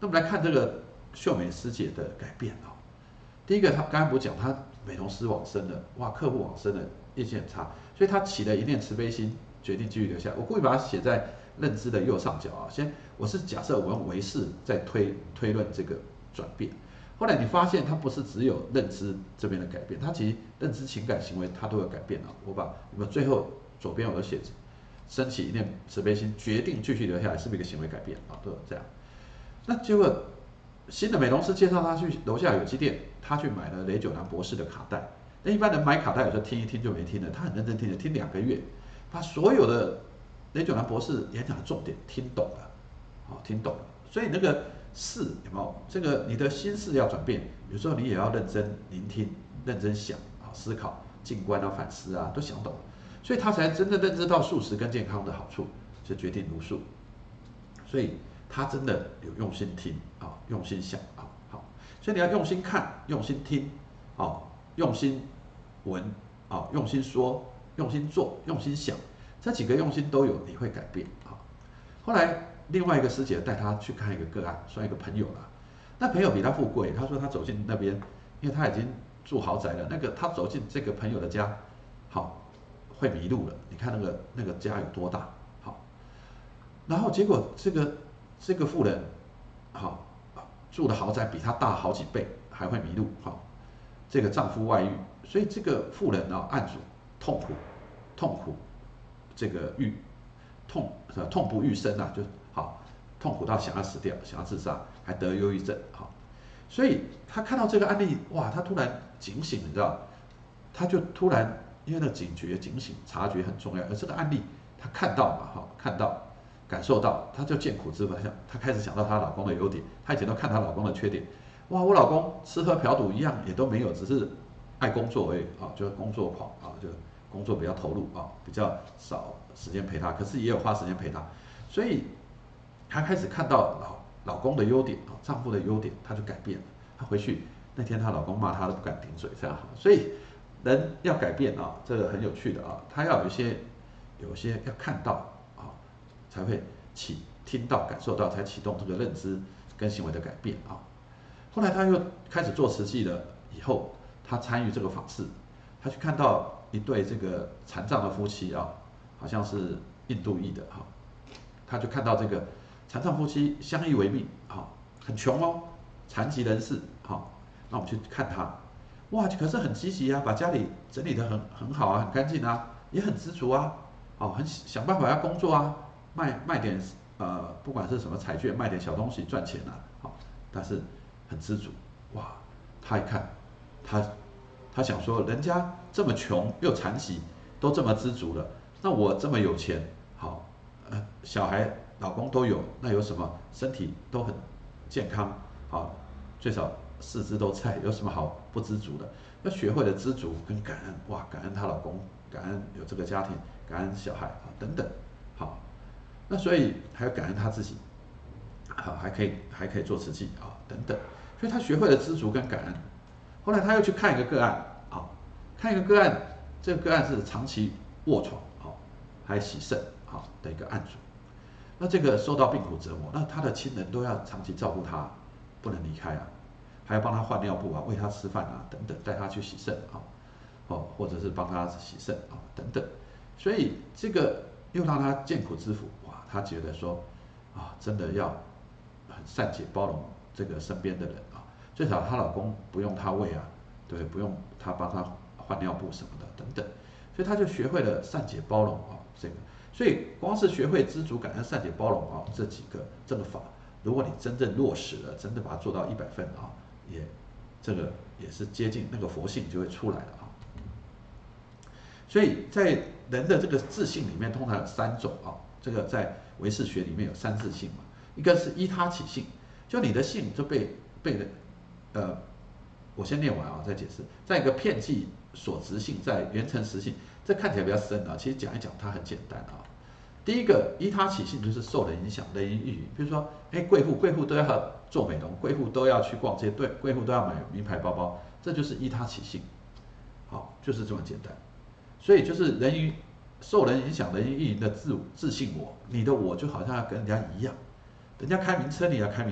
那我们来看这个秀美师姐的改变啊。第一个，她刚才不是讲她美容师往生了，哇，客户往生了，业绩很差，所以她起了一念慈悲心，决定继续留下来。我故意把它写在认知的右上角啊。先，我是假设我用唯识在推推论这个转变。后来你发现它不是只有认知这边的改变，它其实认知、情感、行为它都有改变啊。我把你们最后左边我都写升起一念慈悲心，决定继续留下来，是不是一个行为改变啊？都有这样。那结果新的美容师介绍他去楼下有机店，他去买了雷九南博士的卡带。那一般人买卡带有时候听一听就没听了，他很认真听了，听两个月，把所有的雷九南博士演讲的重点听懂了，好，听懂了。所以那个事有没有？这个你的心事要转变，有时候你也要认真聆听、认真想啊、思考、静观啊、反思啊，都想懂，所以他才真正认知到素食跟健康的好处，就决定茹素。所以他真的有用心听啊，用心想啊，好，所以你要用心看、用心听，啊，用心闻啊，用心说、用心做、用心想，这几个用心都有，你会改变啊。后来另外一个师姐带他去看一个个案，算一个朋友了。那朋友比他富贵，他说他走进那边，因为他已经住豪宅了，那个他走进这个朋友的家，好，会迷路了。你看那个那个家有多大，好，然后结果这个这个妇人，好，住的豪宅比他大好几倍，还会迷路，好，这个丈夫外遇，所以这个妇人呢、啊，案主痛苦，痛苦，这个欲痛痛不欲生啊，就好痛苦到想要死掉，想要自杀，还得忧郁症，好，所以他看到这个案例，哇，他突然警醒，你知道，他就突然因为那个警觉、警醒、察觉很重要，而这个案例他看到嘛，哈，看到。感受到，他就见苦知苦，他想，他开始想到她老公的优点，她以前都看她老公的缺点，哇，我老公吃喝嫖赌一样也都没有，只是爱工作而已啊，就是工作狂啊，就工作比较投入啊，比较少时间陪她，可是也有花时间陪她，所以她开始看到老老公的优点啊，丈夫的优点，她就改变了。她回去那天她老公骂她都不敢顶嘴，这样好，所以人要改变啊，这个很有趣的啊，他要有一些有些要看到。才会启听到、感受到，才启动这个认知跟行为的改变啊。后来他又开始做慈济了，以后他参与这个访视，他去看到一对这个残障的夫妻啊，好像是印度裔的哈，他就看到这个残障夫妻相依为命啊，很穷哦，残疾人士哈，那我们去看他，哇，可是很积极啊，把家里整理得很很好啊，很干净啊，也很知足啊，哦，很想办法要工作啊。卖卖点呃，不管是什么彩券，卖点小东西赚钱啊，好，但是很知足，哇，他一看，他他想说，人家这么穷又残疾，都这么知足了，那我这么有钱，好，呃，小孩老公都有，那有什么身体都很健康，好，最少四肢都在，有什么好不知足的？要学会了知足跟感恩，哇，感恩她老公，感恩有这个家庭，感恩小孩啊等等，好。那所以还要感恩他自己，好，还可以还可以做慈济啊等等，所以他学会了知足跟感恩。后来他又去看一个个案，啊，看一个个案，这个个案是长期卧床，啊，还洗肾，啊的一个案主。那这个受到病苦折磨，那他的亲人都要长期照顾他，不能离开啊，还要帮他换尿布啊，喂他吃饭啊等等，带他去洗肾啊，哦，或者是帮他洗肾啊等等，所以这个又让他见苦知苦。她觉得说，啊，真的要很善解包容这个身边的人啊，最少她老公不用她喂啊，对，不用她帮她换尿布什么的等等，所以她就学会了善解包容啊，这个，所以光是学会知足感恩、善解包容啊这几个这个法，如果你真正落实了，真的把它做到一百分啊，也这个也是接近那个佛性就会出来了啊。所以在人的这个自性里面，通常有三种啊。这个在唯识学里面有三自性嘛，一个是依他起性，就你的性就被被的，呃，我先念完啊再解释。再一个片剂所执性，在缘成实性，这看起来比较深啊，其实讲一讲它很简单啊。第一个依他起性就是受人影响，人云亦云，比如说，哎，贵妇贵妇都要做美容，贵妇都要去逛街，对，贵妇都要买名牌包包，这就是依他起性，好，就是这么简单。所以就是人云。受人影响、人云亦云的自自信我，你的我就好像要跟人家一样，人家开名车你要开名车，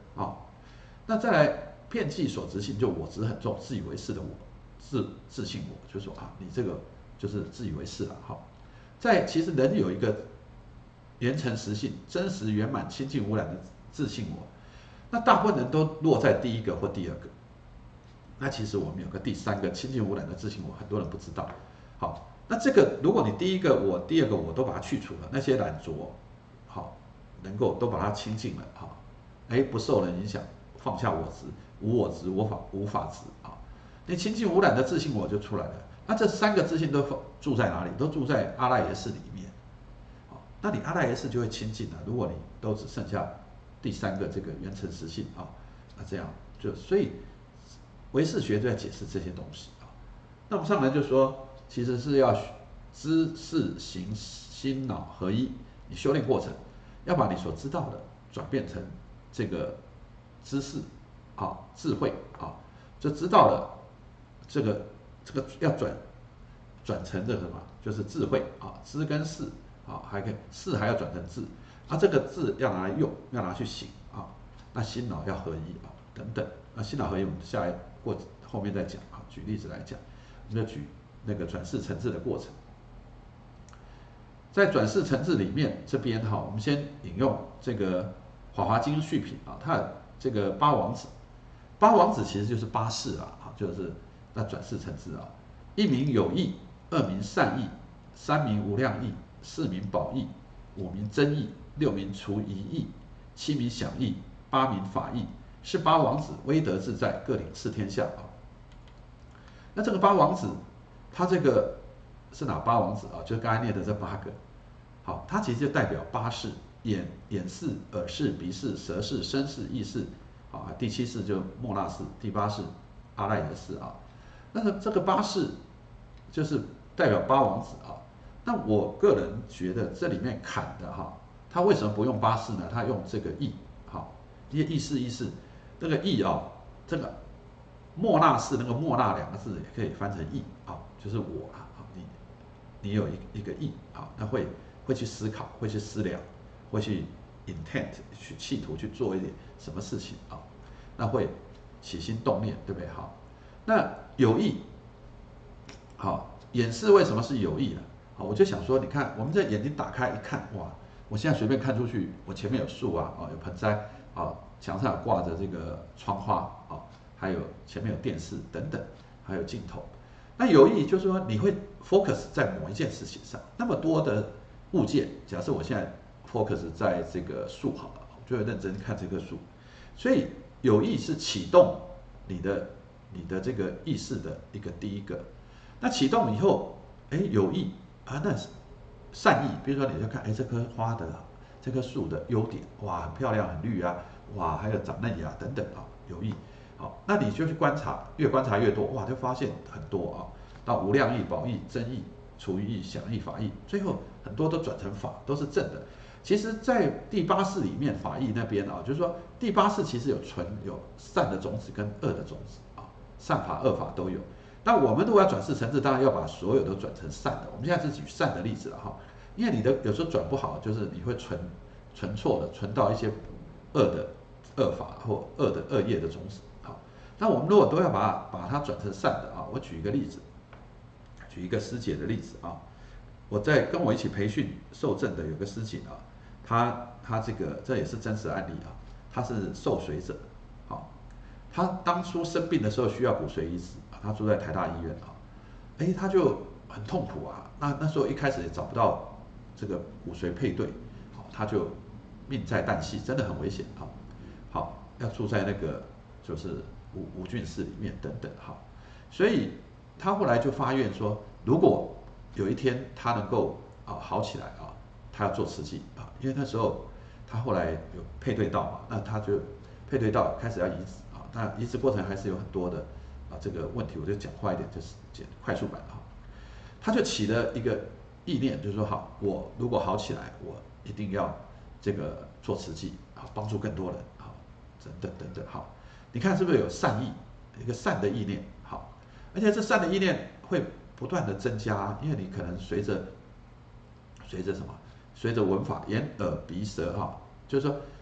啊。那再来遍计所执性，就我执很重，自以为是的我，自自信我，就说啊，你这个就是自以为是了，哈。在其实人有一个圆成实性，真实圆满、清净无染的自信我，那大部分人都落在第一个或第二个。那其实我们有个第三个清净无染的自信我，很多人不知道。好，那这个如果你第一个我、第二个我都把它去除了，那些染着，好，能够都把它清净了，哈，哎，不受人影响，放下我执，无我执，无法无法执啊，那清净无染的自信我就出来了。那这三个自信都住在哪里？都住在阿赖耶识里面。好，那你阿赖耶识就会清净了。如果你都只剩下第三个这个圆成实性啊，那这样就所以唯识学就在解释这些东西啊。那我们上来就说，其实是要知识行心脑合一，你修炼过程要把你所知道的转变成这个知识啊、智慧啊，就知道了这个这个要转转成这个什么，就是智慧啊，知跟识啊，还可以识还要转成智，啊，这个智要拿来用，要拿去行啊，那心脑要合一啊，等等，那心脑合一我们下一过后面再讲啊，举例子来讲，我们就举那个转世成智的过程。在转世成智里面，这边哈，我们先引用这个《华华经》续品啊，它的这个八王子，八王子其实就是八世啊，就是那转世成智啊，一名有义，二名善义，三名无量义，四名宝义，五名真义，六名除疑义，七名想义，八名法义，是八王子威德自在，各领四天下啊。那这个八王子，他这个是哪八王子啊？就是刚才念的这八个。好，它其实就代表八识：眼、眼识、耳识、鼻识、舌识、身识、意识。啊，第七识就莫那识，第八识阿赖耶识啊。那个这个八识就是代表八王子啊。那我个人觉得这里面砍的哈，他为什么不用八识呢？他用这个意，好，因为意识意识那个意啊，这个莫那识那个莫那两个字也可以翻成意啊，就是我啊，你你有一一个意啊，那会会去思考，会去思量，会去 intent 去企图去做一点什么事情啊，那会起心动念，对不对？好，那有意，好，眼识为什么是有意呢？好，我就想说，你看我们这眼睛打开一看，哇，我现在随便看出去，我前面有树啊，啊有盆栽啊，墙上有挂着这个窗花啊，还有前面有电视等等，还有镜头。那有意就是说你会 focus 在某一件事情上，那么多的物件，假设我现在 focus 在这个树好了，我就会认真看这棵树。所以有意是启动你的你的这个意识的一个第一个。那启动以后，哎，有意啊，那善意，比如说你就看，哎，这棵花的这棵树的优点，哇，很漂亮，很绿啊，哇，还有长嫩芽等等啊，有意。好，那你就去观察，越观察越多，哇，就发现很多啊。到无量义、宝义、真义、除于义、想义、法义，最后很多都转成法，都是正的。其实，在第八识里面，法义那边啊，就是说第八识其实有纯有善的种子跟恶的种子啊，善法、恶法都有。那我们如果要转世成智，当然要把所有都转成善的。我们现在是举善的例子了哈，因为你的有时候转不好，就是你会存存错的，存到一些恶的恶法或恶的恶业的种子。那我们如果都要把把它转成善的啊，我举一个例子，举一个师姐的例子啊，我在跟我一起培训受证的有个师姐啊，她她这个这也是真实案例啊，她是受髓者，好，她当初生病的时候需要骨髓移植啊，她住在台大医院啊，哎，她就很痛苦啊，那那时候一开始也找不到这个骨髓配对，好，她就命在旦夕，真的很危险啊，好，要住在那个就是。无无菌室里面等等哈，所以他后来就发愿说，如果有一天他能够啊好起来啊，他要做慈济啊，因为那时候他后来有配对到嘛，那他就配对到开始要移植啊，那移植过程还是有很多的啊这个问题，我就讲快一点，就是简快速版哈，他就起了一个意念，就是说好，我如果好起来，我一定要这个做慈济啊，帮助更多人啊，等等等等好。你看是不是有善意，一个善的意念，好，而且这善的意念会不断的增加，因为你可能随着随着什么，随着闻法，眼耳鼻舌哈，就是说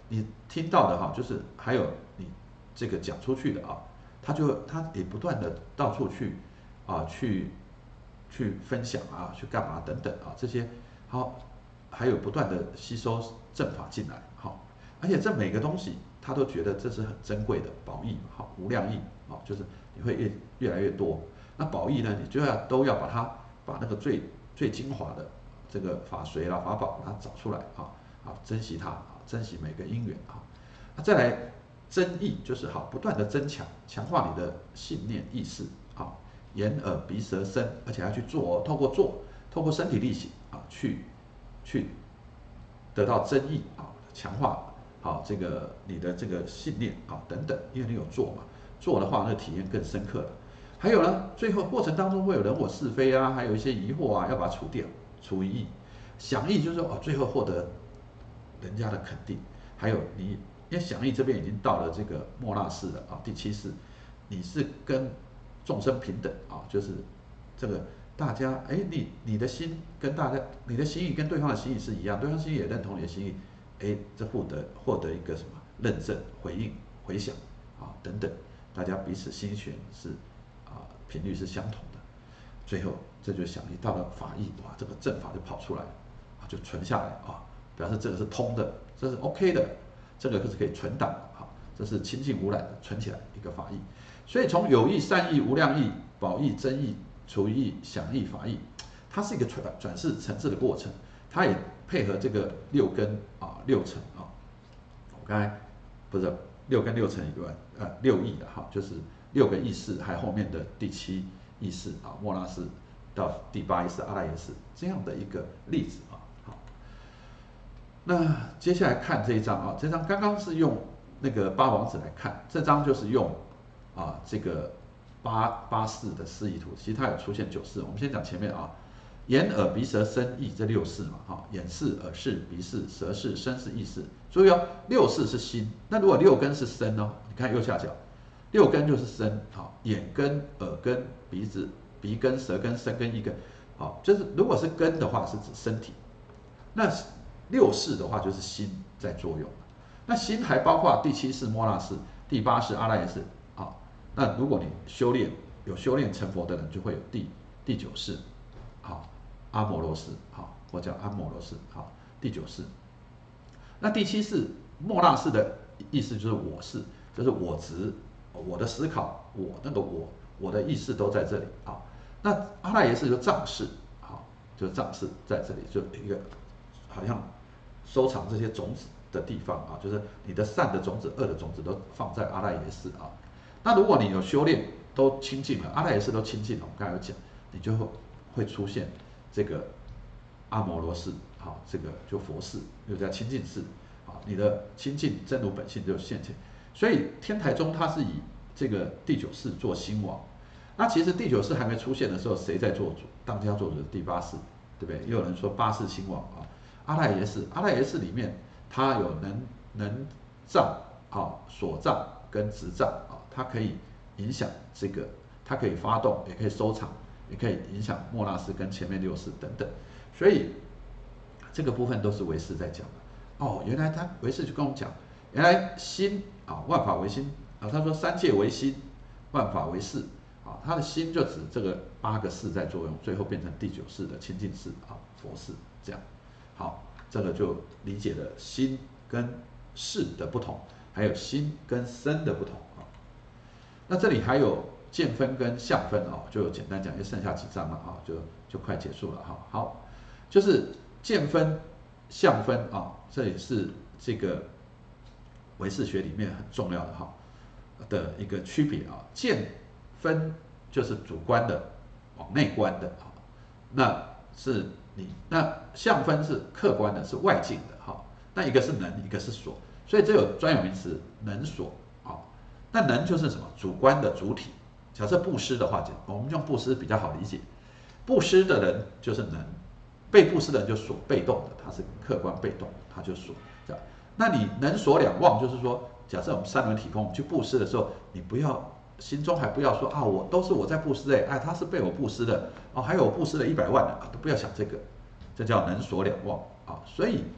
你听到的哈，就是还有你这个讲出去的啊，他就他也不断的到处去啊去去分享啊，去干嘛等等啊，这些好，还有不断的吸收正法进来，好，而且这每个东西他都觉得这是很珍贵的宝义，好，无量义啊，就是你会越越来越多。那宝义呢，你就要都要把它把那个最最精华的这个法髓啦、法宝把它找出来啊，啊，珍惜它啊，珍惜每个因缘啊。那再来增益，就是好不断的增强，强化你的信念意识啊，眼耳鼻舌身，而且要去做哦，透过做，透过身体力行啊，去去得到增益啊，强化好这个你的这个信念啊等等，因为你有做嘛，做的话那个体验更深刻了。还有呢，最后过程当中会有人我是非啊，还有一些疑惑啊，要把它除掉，除一义，想义就是说哦，最后获得人家的肯定，还有你，因为想义这边已经到了这个末那识了啊，第七识，你是跟众生平等啊，就是这个大家，哎，你你的心跟大家，你的心意跟对方的心意是一样，对方心意也认同你的心意，哎，这获得获得一个什么认证、回应、回响啊等等，大家彼此心弦是啊频率是相同的，最后这就想一到了法义，哇，这个正法就跑出来啊，就存下来啊，表示这个是通的，这是 OK 的，这个是可以存档啊，这是清净无染的，存起来一个法义。所以从有义、善义、无量义、宝义、真义、除义、想义、法义，它是一个转转世层次的过程，它也配合这个六根啊六层啊，我刚才不是六根六层以外，呃六义的哈，就是六个意识，还有后面的第七意识啊，末那识到第八意识阿赖耶识这样的一个例子啊。好，那接下来看这一章啊，这章刚刚是用那个八王子来看，这章就是用啊这个八八识的示意图，其实它有出现九识，我们先讲前面啊。眼耳鼻舌身意这六识嘛，哈，眼识、耳识、鼻识、舌识、身识、意识。注意哦，六识是心，那如果六根是身哦，你看右下角，六根就是身，好，眼根、耳根、鼻子、鼻根、舌根、身根、意根，好，就是如果是根的话是指身体，那六识的话就是心在作用。那心还包括第七识末那识、第八识阿赖耶识，好，那如果你修炼有修炼成佛的人，就会有第第九识，好。阿摩罗识，好，或叫阿摩罗识，好，第九识。那第七识末那识的意思就是我识，就是我执，我的思考，我那个我，我的意识都在这里啊。那阿赖耶识就藏识，好，就是藏识在这里，就一个好像收藏这些种子的地方啊，就是你的善的种子、恶的种子都放在阿赖耶识啊。那如果你有修炼，都清净了，阿赖耶识都清净了，我们刚才有讲，你就会出现。这个阿摩罗识，好，这个就佛识，又叫清净识，好，你的清净真如本性就现前。所以天台宗它是以这个第九识做兴王。那其实第九识还没出现的时候，谁在做主？当家做主的第八识，对不对？也有人说八识兴王啊，阿赖耶识，阿赖耶识里面它有能能障啊、所障跟执障啊，它可以影响这个，它可以发动，也可以收藏。也可以影响末那识跟前面六识等等，所以这个部分都是唯识在讲的。哦，原来他唯识就跟我们讲，原来心啊，万法唯心啊，他说三界唯心，万法唯识啊，他的心就指这个八个识在作用，最后变成第九识的清净识啊，佛识这样。好，这个就理解了心跟识的不同，还有心跟身的不同啊。那这里还有。见分跟相分啊，就简单讲，就剩下几章了啊，就就快结束了哈。好，就是见分、相分啊，这也是这个唯识学里面很重要的哈的一个区别啊。见分就是主观的，往内观的啊，那是你那相分是客观的，是外境的哈。那一个是能，一个是所，所以这有专有名词能所啊。那能就是什么？主观的主体。假设布施的话，我们用布施比较好理解。布施的人就是能，被布施的人就所，被动的，他是客观被动，他就所这样。那你能所两忘，就是说，假设我们三轮体空，我们去布施的时候，你不要心中还不要说啊，我都是我在布施哎，哎，他是被我布施的哦，还有我布施了一百万的啊，都不要想这个，这叫能所两忘啊。所以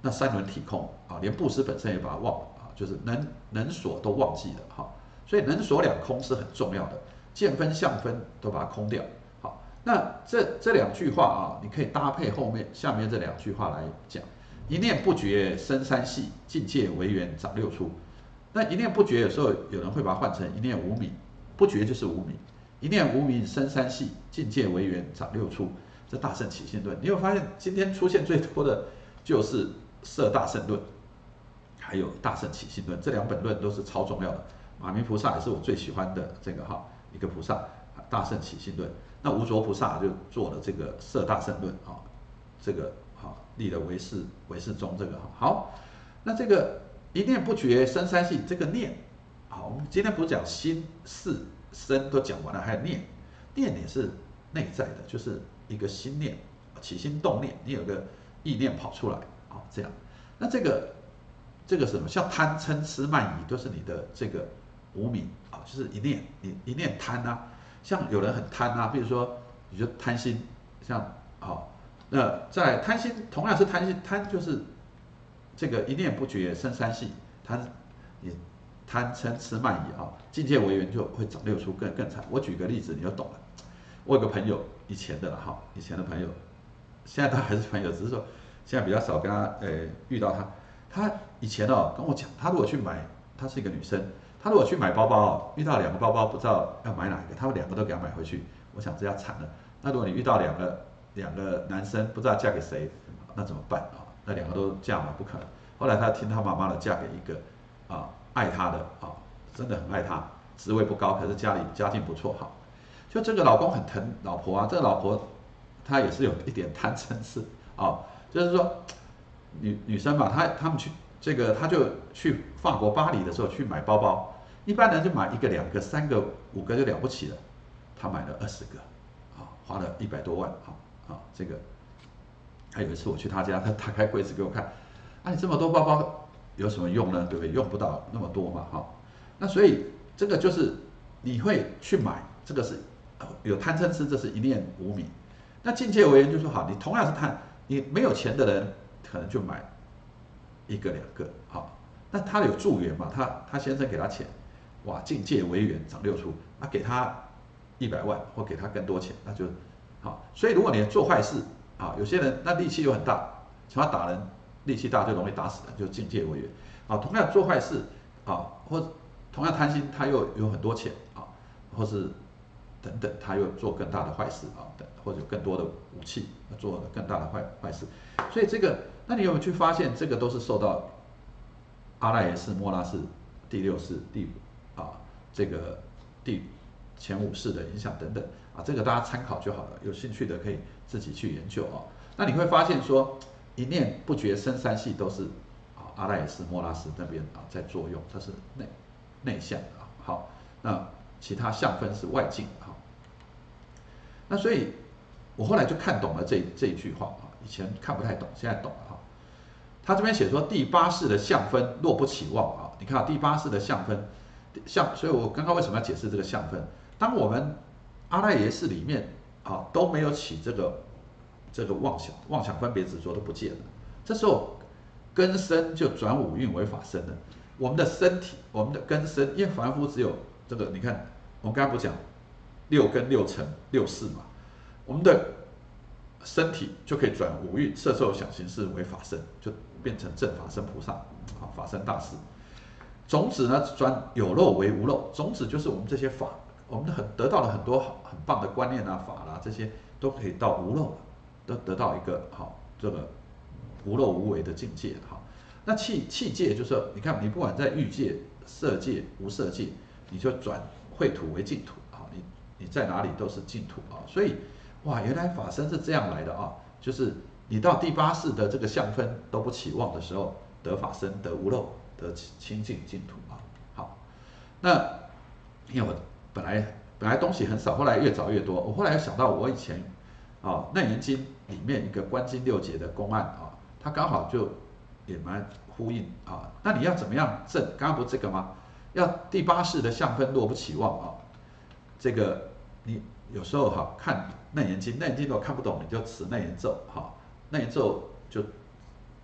那三轮体空啊，连布施本身也把它忘了啊，就是能能所都忘记了哈，所以能所两空是很重要的，见分相分都把它空掉。好，那这这两句话啊，你可以搭配后面下面这两句话来讲：一念不觉生三系，境界为缘长六出。那一念不觉有时候有人会把它换成一念无明，不觉就是无明，一念无明生三系，境界为缘长六出。这大乘起信论，你有发现今天出现最多的就是摄大乘论，还有大乘起信论，这两本论都是超重要的。马明菩萨也是我最喜欢的这个哈一个菩萨，大乘起信论。那无着菩萨就做了这个摄大乘论啊，这个哈立了唯识唯识宗这个哈好，那这个一念不觉生三系，这个念好，我们今天不是讲心事身都讲完了，还有念，念也是内在的，就是一个心念起心动念，你有个意念跑出来啊，这样。那这个这个什么，像贪嗔痴慢疑，都是你的这个无明啊，就是一念，你一念贪啊，像有人很贪啊，比如说你就贪心，像好，那在贪心同样是贪心，贪就是这个一念不觉生三系，贪你贪嗔痴慢疑啊，境界为缘就会长六出更更惨。我举个例子你就懂了。我有个朋友以前的了哈，以前的朋友，现在他还是朋友，只是说现在比较少跟他呃遇到他。他以前哦跟我讲，他如果去买，她是一个女生，她如果去买包包哦，遇到两个包包不知道要买哪一个，他们两个都给她买回去。我想这要惨了。那如果你遇到两个两个男生不知道嫁给谁，那怎么办啊？那两个都嫁嘛，不可能。后来他听他妈妈的，嫁给一个啊爱他的啊，真的很爱他，职位不高，可是家里家境不错哈。就这个老公很疼老婆啊，这个老婆她也是有一点贪嗔痴啊，就是说女女生嘛，她她们去这个，她就去法国巴黎的时候去买包包，一般人就买一个、两个、三个、五个就了不起了，她买了二十个，啊，花了一百多万啊啊，这个还有一次我去她家，她打开柜子给我看，啊，你这么多包包有什么用呢？对不对？用不到那么多嘛，哈，那所以这个就是你会去买，这个是。有贪嗔痴，这是一念无明。那境界为缘就说好，你同样是贪，你没有钱的人可能就买一个两个，好，那他有助缘嘛？他他先生给他钱，哇，境界为缘长六出，啊，给他一百万或给他更多钱，那就好。所以如果你做坏事啊，有些人那力气又很大，想要打人，力气大就容易打死人，就境界为缘。啊，同样做坏事啊，或同样贪心，他又有很多钱啊，或是。等等，他又做更大的坏事啊，等或者有更多的武器做更大的坏坏事，所以这个，那你有没有去发现，这个都是受到阿赖耶识、末那识、第六识、第五啊这个第前五识的影响等等啊，这个大家参考就好了，有兴趣的可以自己去研究啊。那你会发现说，一念不觉生三系都是啊阿赖耶识、末那识那边啊在作用，它是内内向的啊。好，那其他相分是外境啊。那所以，我后来就看懂了这这一句话啊，以前看不太懂，现在懂了哈。他这边写说第八识的相分若不起妄啊，你看啊，第八识的相分，相，所以我刚刚为什么要解释这个相分？当我们阿赖耶识里面啊都没有起这个这个妄想，妄想分别执着都不见了，这时候根身就转五蕴为法身了。我们的身体，我们的根身，因为凡夫只有这个，你看我们刚刚不讲。六根六尘六识嘛，我们的身体就可以转五蕴色受想行识为法身，就变成正法身菩萨啊，法身大士。种子呢转有漏为无漏，种子就是我们这些法，我们很得到了很多很棒的观念啊法啦、啊，这些都可以到无漏了，都得到一个好这个无漏无为的境界哈。那气气界就是你看，你不管在欲界、色界、无色界，你就转秽土为净土啊，你。你在哪里都是净土啊，所以哇，原来法身是这样来的啊，就是你到第八识的这个相分都不起妄的时候，得法身，得无漏，得清净净土啊。好，那因为我本来本来东西很少，后来越找越多，我后来想到我以前啊《楞严经》里面一个观经六劫的公案啊，它刚好就也蛮呼应啊。那你要怎么样证？刚刚不是这个吗？要第八识的相分若不起妄啊。这个你有时候哈看《楞严经》，《楞严经》如果看不懂，你就持楞严咒哈，楞严咒就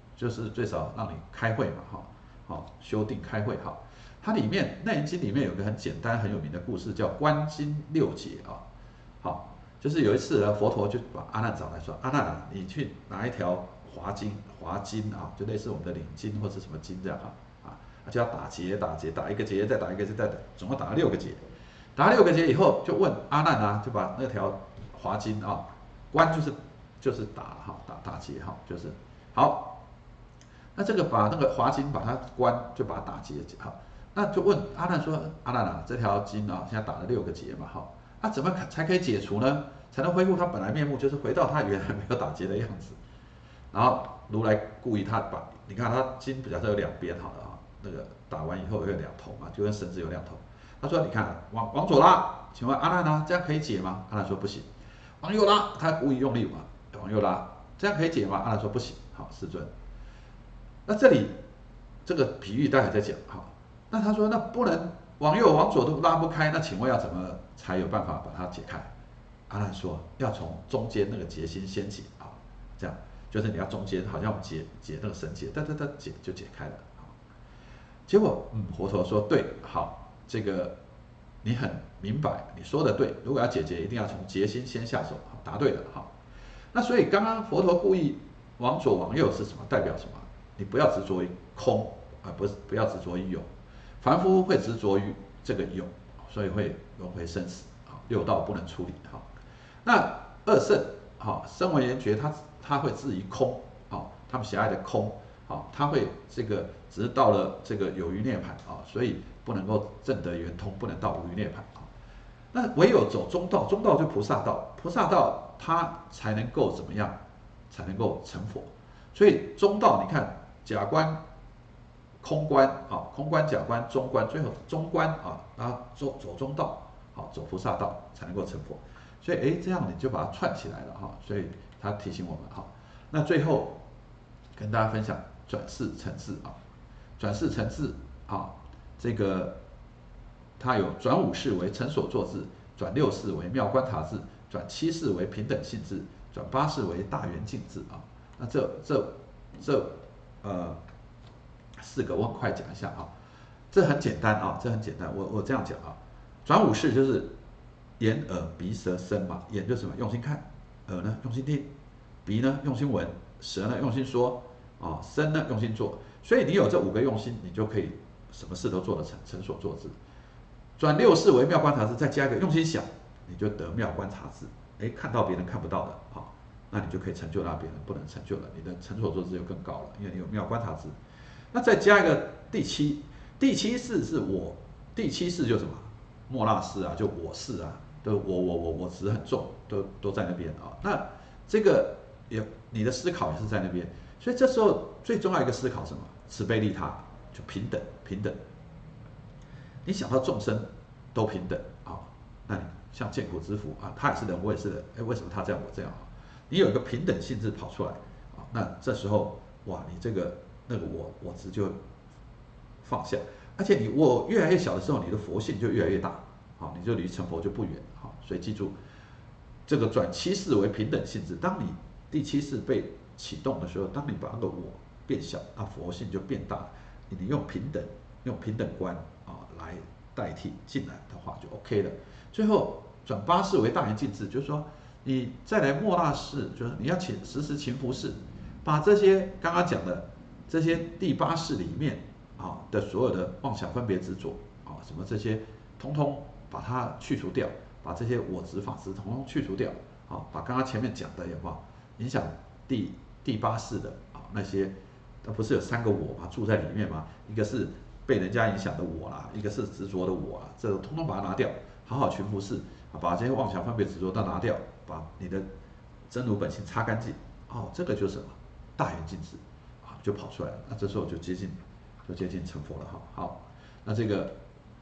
就是最少让你开会嘛，哈，好修订开会哈。它里面《楞严经》里面有个很简单很有名的故事，叫观经六劫啊。好，就是有一次呢，佛陀就把阿难找来说，阿难啊，你去拿一条华经，华经啊，就类似我们的领经或是什么经这样哈，啊，就要打结打结，打一个结再打一个结再打，总共打了六个结。打了六个结以后，就问阿难啊，就把那条华经啊，观就是就是打哈，打打结哈，就是好。那这个把那个华经把它观，就把它打结哈。那就问阿难说，阿难啊，这条经啊，现在打了六个结嘛，哈，那、啊、怎么才可以解除呢？才能恢复它本来面目，就是回到它原来没有打结的样子。然后如来故意他把，你看他经比较有两边好了啊，那个打完以后有两头嘛，就跟绳子有两头。他说，你看往往左拉，请问阿难呢、啊，这样可以解吗？阿难说不行。往右拉，他故意用力嘛，往右拉，这样可以解吗？阿难说不行。好，世尊。那这里这个比喻待会再讲哈。那他说，那不能往右往左都拉不开，那请问要怎么才有办法把它解开？阿难说，要从中间那个结心先解啊，这样就是你要中间好像解解那个绳结，哒哒哒解就解开了。结果嗯，佛陀说对，好，这个你很明白，你说的对，如果要解结，一定要从结心先下手，答对了哈。那所以刚刚佛陀故意往左往右是什么？代表什么？你不要执着于空啊，不是不要执着于有。凡夫会执着于这个有，所以会轮回生死啊，六道不能处理哈。那二圣哈，声闻缘觉他他会质疑空啊，他们狭隘的空啊，他会这个只是到了这个有余涅槃啊，所以不能够证得圆通，不能到无余涅槃啊。那唯有走中道，中道就菩萨道，菩萨道他才能够怎么样？才能够成佛。所以中道你看假观。空观啊，空观、假观、中观，最后中观啊，然后走走中道，好走菩萨道才能够成佛。所以哎，这样你就把它串起来了哈。所以他提醒我们哈。那最后跟大家分享转世成智啊，转世成智啊，这个它有转五世为成所作智，转六世为妙观察智，转七世为平等性智，转八世为大圆净智啊。那这这这呃。四个我很快讲一下啊，这很简单啊，这很简单，我我这样讲啊，转五世就是眼耳鼻舌身嘛，眼就是什么用心看，耳呢用心听，鼻呢用心闻，舌呢用心说啊，身呢用心做，所以你有这五个用心，你就可以什么事都做得成，成所作智。转六世为妙观察智，再加一个用心想，你就得妙观察智，哎，看到别人看不到的啊，那你就可以成就那别人不能成就了，你的成所作智就更高了，因为你有妙观察智。那再加一个第七，第七世是我，第七世就什么？莫那世啊，就我世啊，都我我我我执很重，都都在那边啊。那这个也你的思考也是在那边，所以这时候最重要一个思考什么？慈悲利他，就平等平等。你想到众生都平等啊，那你像见苦知福啊，他也是人，我也是人，哎，为什么他这样我这样啊？你有一个平等性质跑出来啊，那这时候哇，你这个。那个我我执就放下，而且你我越来越小的时候，你的佛性就越来越大，好，你就离成佛就不远，好，所以记住，这个转七世为平等性质，当你第七世被启动的时候，当你把那个我变小，那佛性就变大，你用平等用平等观啊来代替进来的话就 OK 了。最后转八世为大圆净智，就是说你再来莫那世，就是你要勤时时勤拂拭，把这些刚刚讲的。这些第八世里面啊的所有的妄想分别执着啊，什么这些，通通把它去除掉，把这些我执法执统统去除掉啊，把刚刚前面讲的有没有影响第第八世的啊那些，它不是有三个我嘛住在里面吗？一个是被人家影响的我啦，一个是执着的我啦，这个通通把它拿掉，好好勤拂拭啊，把这些妄想分别执着都拿掉，把你的真如本性擦干净哦，这个就是什么大圆净智。就跑出来了，那这时候就接近，就接近成佛了哈。好，那这个，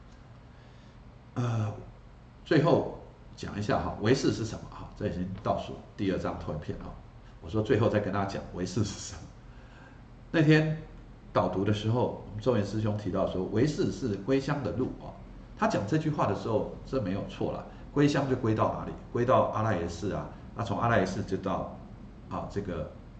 呃，最后讲一下哈，唯识是什么哈？这已经倒数第二章头一片啊。我说最后再跟大家讲唯识是什么。那天导读的时候，我们周元师兄提到说，唯识是归乡的路啊。他讲这句话的时候，这没有错了。归乡就归到哪里？归到阿赖耶识啊。那从阿赖耶识就到啊这个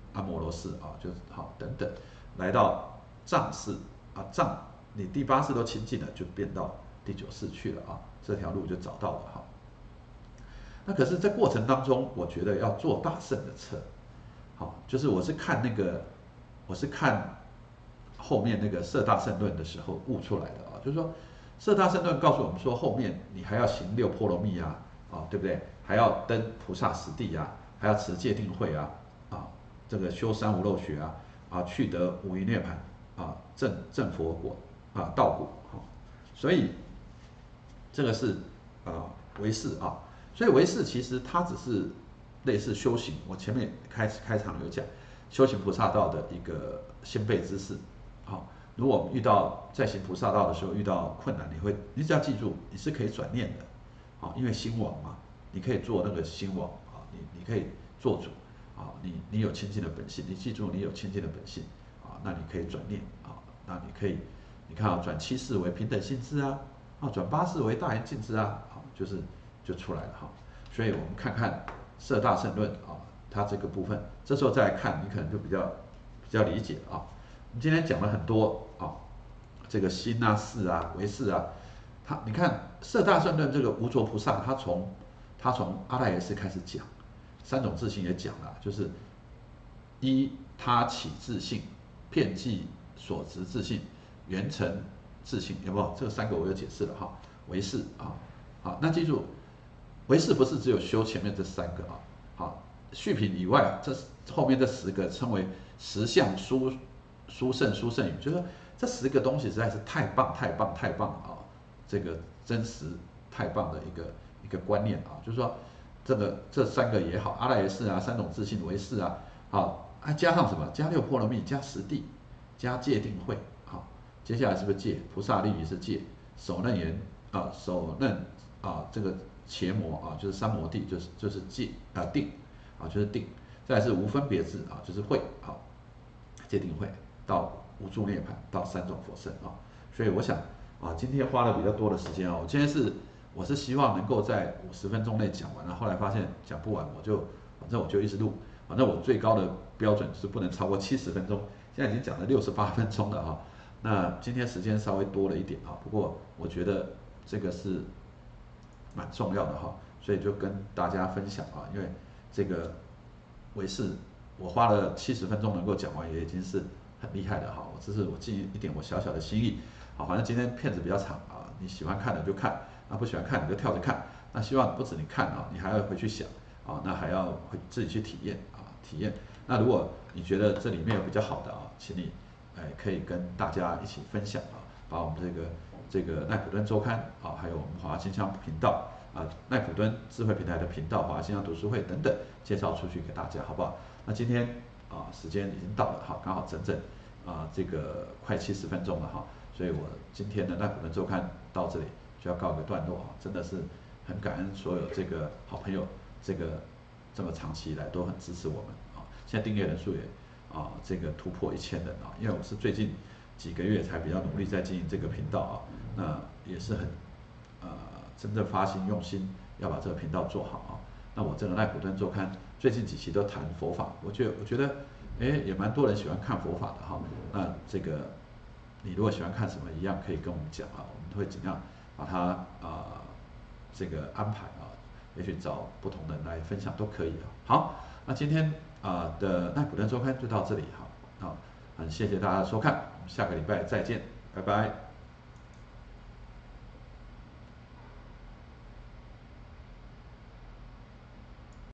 阿摩罗氏啊，就是好等等，来到藏氏啊藏，你第八世都清净了，就变到第九世去了啊，这条路就找到了哈。那可是，在过程当中，我觉得要做大圣的测，好，就是我是看那个，我是看后面那个摄大圣论的时候悟出来的啊，就是说摄大圣论告诉我们说，后面你还要行六波罗蜜啊，啊，对不对？还要登菩萨实地啊，还要持戒定慧啊，啊，这个修三无漏学啊，啊，去得五蕴涅槃啊，证证佛果啊，道果啊，所以这个是啊唯识啊。所以唯识其实它只是类似修行，我前面开开场有讲，修行菩萨道的一个先辈知识。好，如果我们遇到在行菩萨道的时候遇到困难，你会你只要记住，你是可以转念的，好，因为心王嘛，你可以做那个心王啊，你你可以做主啊，你你有清净的本性，你记住你有清净的本性啊，那你可以转念啊，那你可以你看啊，转七世为平等性质啊，啊，转八世为大圆净智啊，好，就是就出来了哈。所以我们看看摄大圣论啊，它这个部分，这时候再来看，你可能就比较比较理解啊。我们今天讲了很多啊，这个心啊、事啊、唯识啊，他你看摄大圣论这个无着菩萨，他从他从阿赖耶识开始讲，三种自性也讲了，就是一他起自性、遍计所执自性、缘成自性，有没有？这个三个我有解释了哈，唯识啊，好，那记住。唯识不是只有修前面这三个啊，好，续品以外，这后面这十个称为十相殊殊胜殊胜语，就是说这十个东西实在是太棒太棒太棒啊，这个真实太棒的一个一个观念啊，就是说这个这三个也好，阿赖耶识啊，三种自性唯识啊，好，还加上什么？加六波罗蜜，加十地，加戒定慧，好，接下来是不是戒？菩萨利于是戒，首楞严啊，首楞啊，这个。邪魔啊，就是三摩地，就是就是戒啊定啊，就是定。再来是无分别智啊，就是慧啊，戒定慧到无住涅槃到三种佛身啊。所以我想啊，今天花了比较多的时间啊，我今天是我是希望能够在五十分钟内讲完，然后后来发现讲不完，我就反正我就一直录，反正我最高的标准是不能超过七十分钟，现在已经讲了六十八分钟了哈。那今天时间稍微多了一点啊，不过我觉得这个是。蛮重要的哈，所以就跟大家分享啊，因为这个唯识我花了七十分钟能够讲完，也已经是很厉害的哈。我这是我尽一点我小小的心意，好，反正今天片子比较长啊，你喜欢看的就看，那不喜欢看你就跳着看。那希望不止你看啊，你还要回去想啊，那还要回自己去体验啊，体验。那如果你觉得这里面有比较好的啊，请你哎可以跟大家一起分享啊，把我们这个。这个奈普敦周刊啊，还有我们华金香频道啊，奈普敦智慧平台的频道，华金香读书会等等，介绍出去给大家，好不好？那今天啊，时间已经到了哈，刚好整整啊这个快七十分钟了哈，所以我今天的奈普敦周刊到这里就要告个段落哈，真的是很感恩所有这个好朋友，这个这么长期以来都很支持我们啊，现在订阅人数也啊这个突破一千人啊，因为我是最近几个月才比较努力在经营这个频道啊。那也是很，呃，真正发心用心要把这个频道做好啊。那我这个奈普敦周刊最近几期都谈佛法，我觉得我觉得，哎，也蛮多人喜欢看佛法的哈。那这个你如果喜欢看什么，一样可以跟我们讲啊，我们会尽量把它啊、呃、这个安排啊，也许找不同的人来分享都可以啊。好，那今天啊、呃、的奈普敦周刊就到这里哈，啊，很谢谢大家的收看，我们下个礼拜再见，拜拜。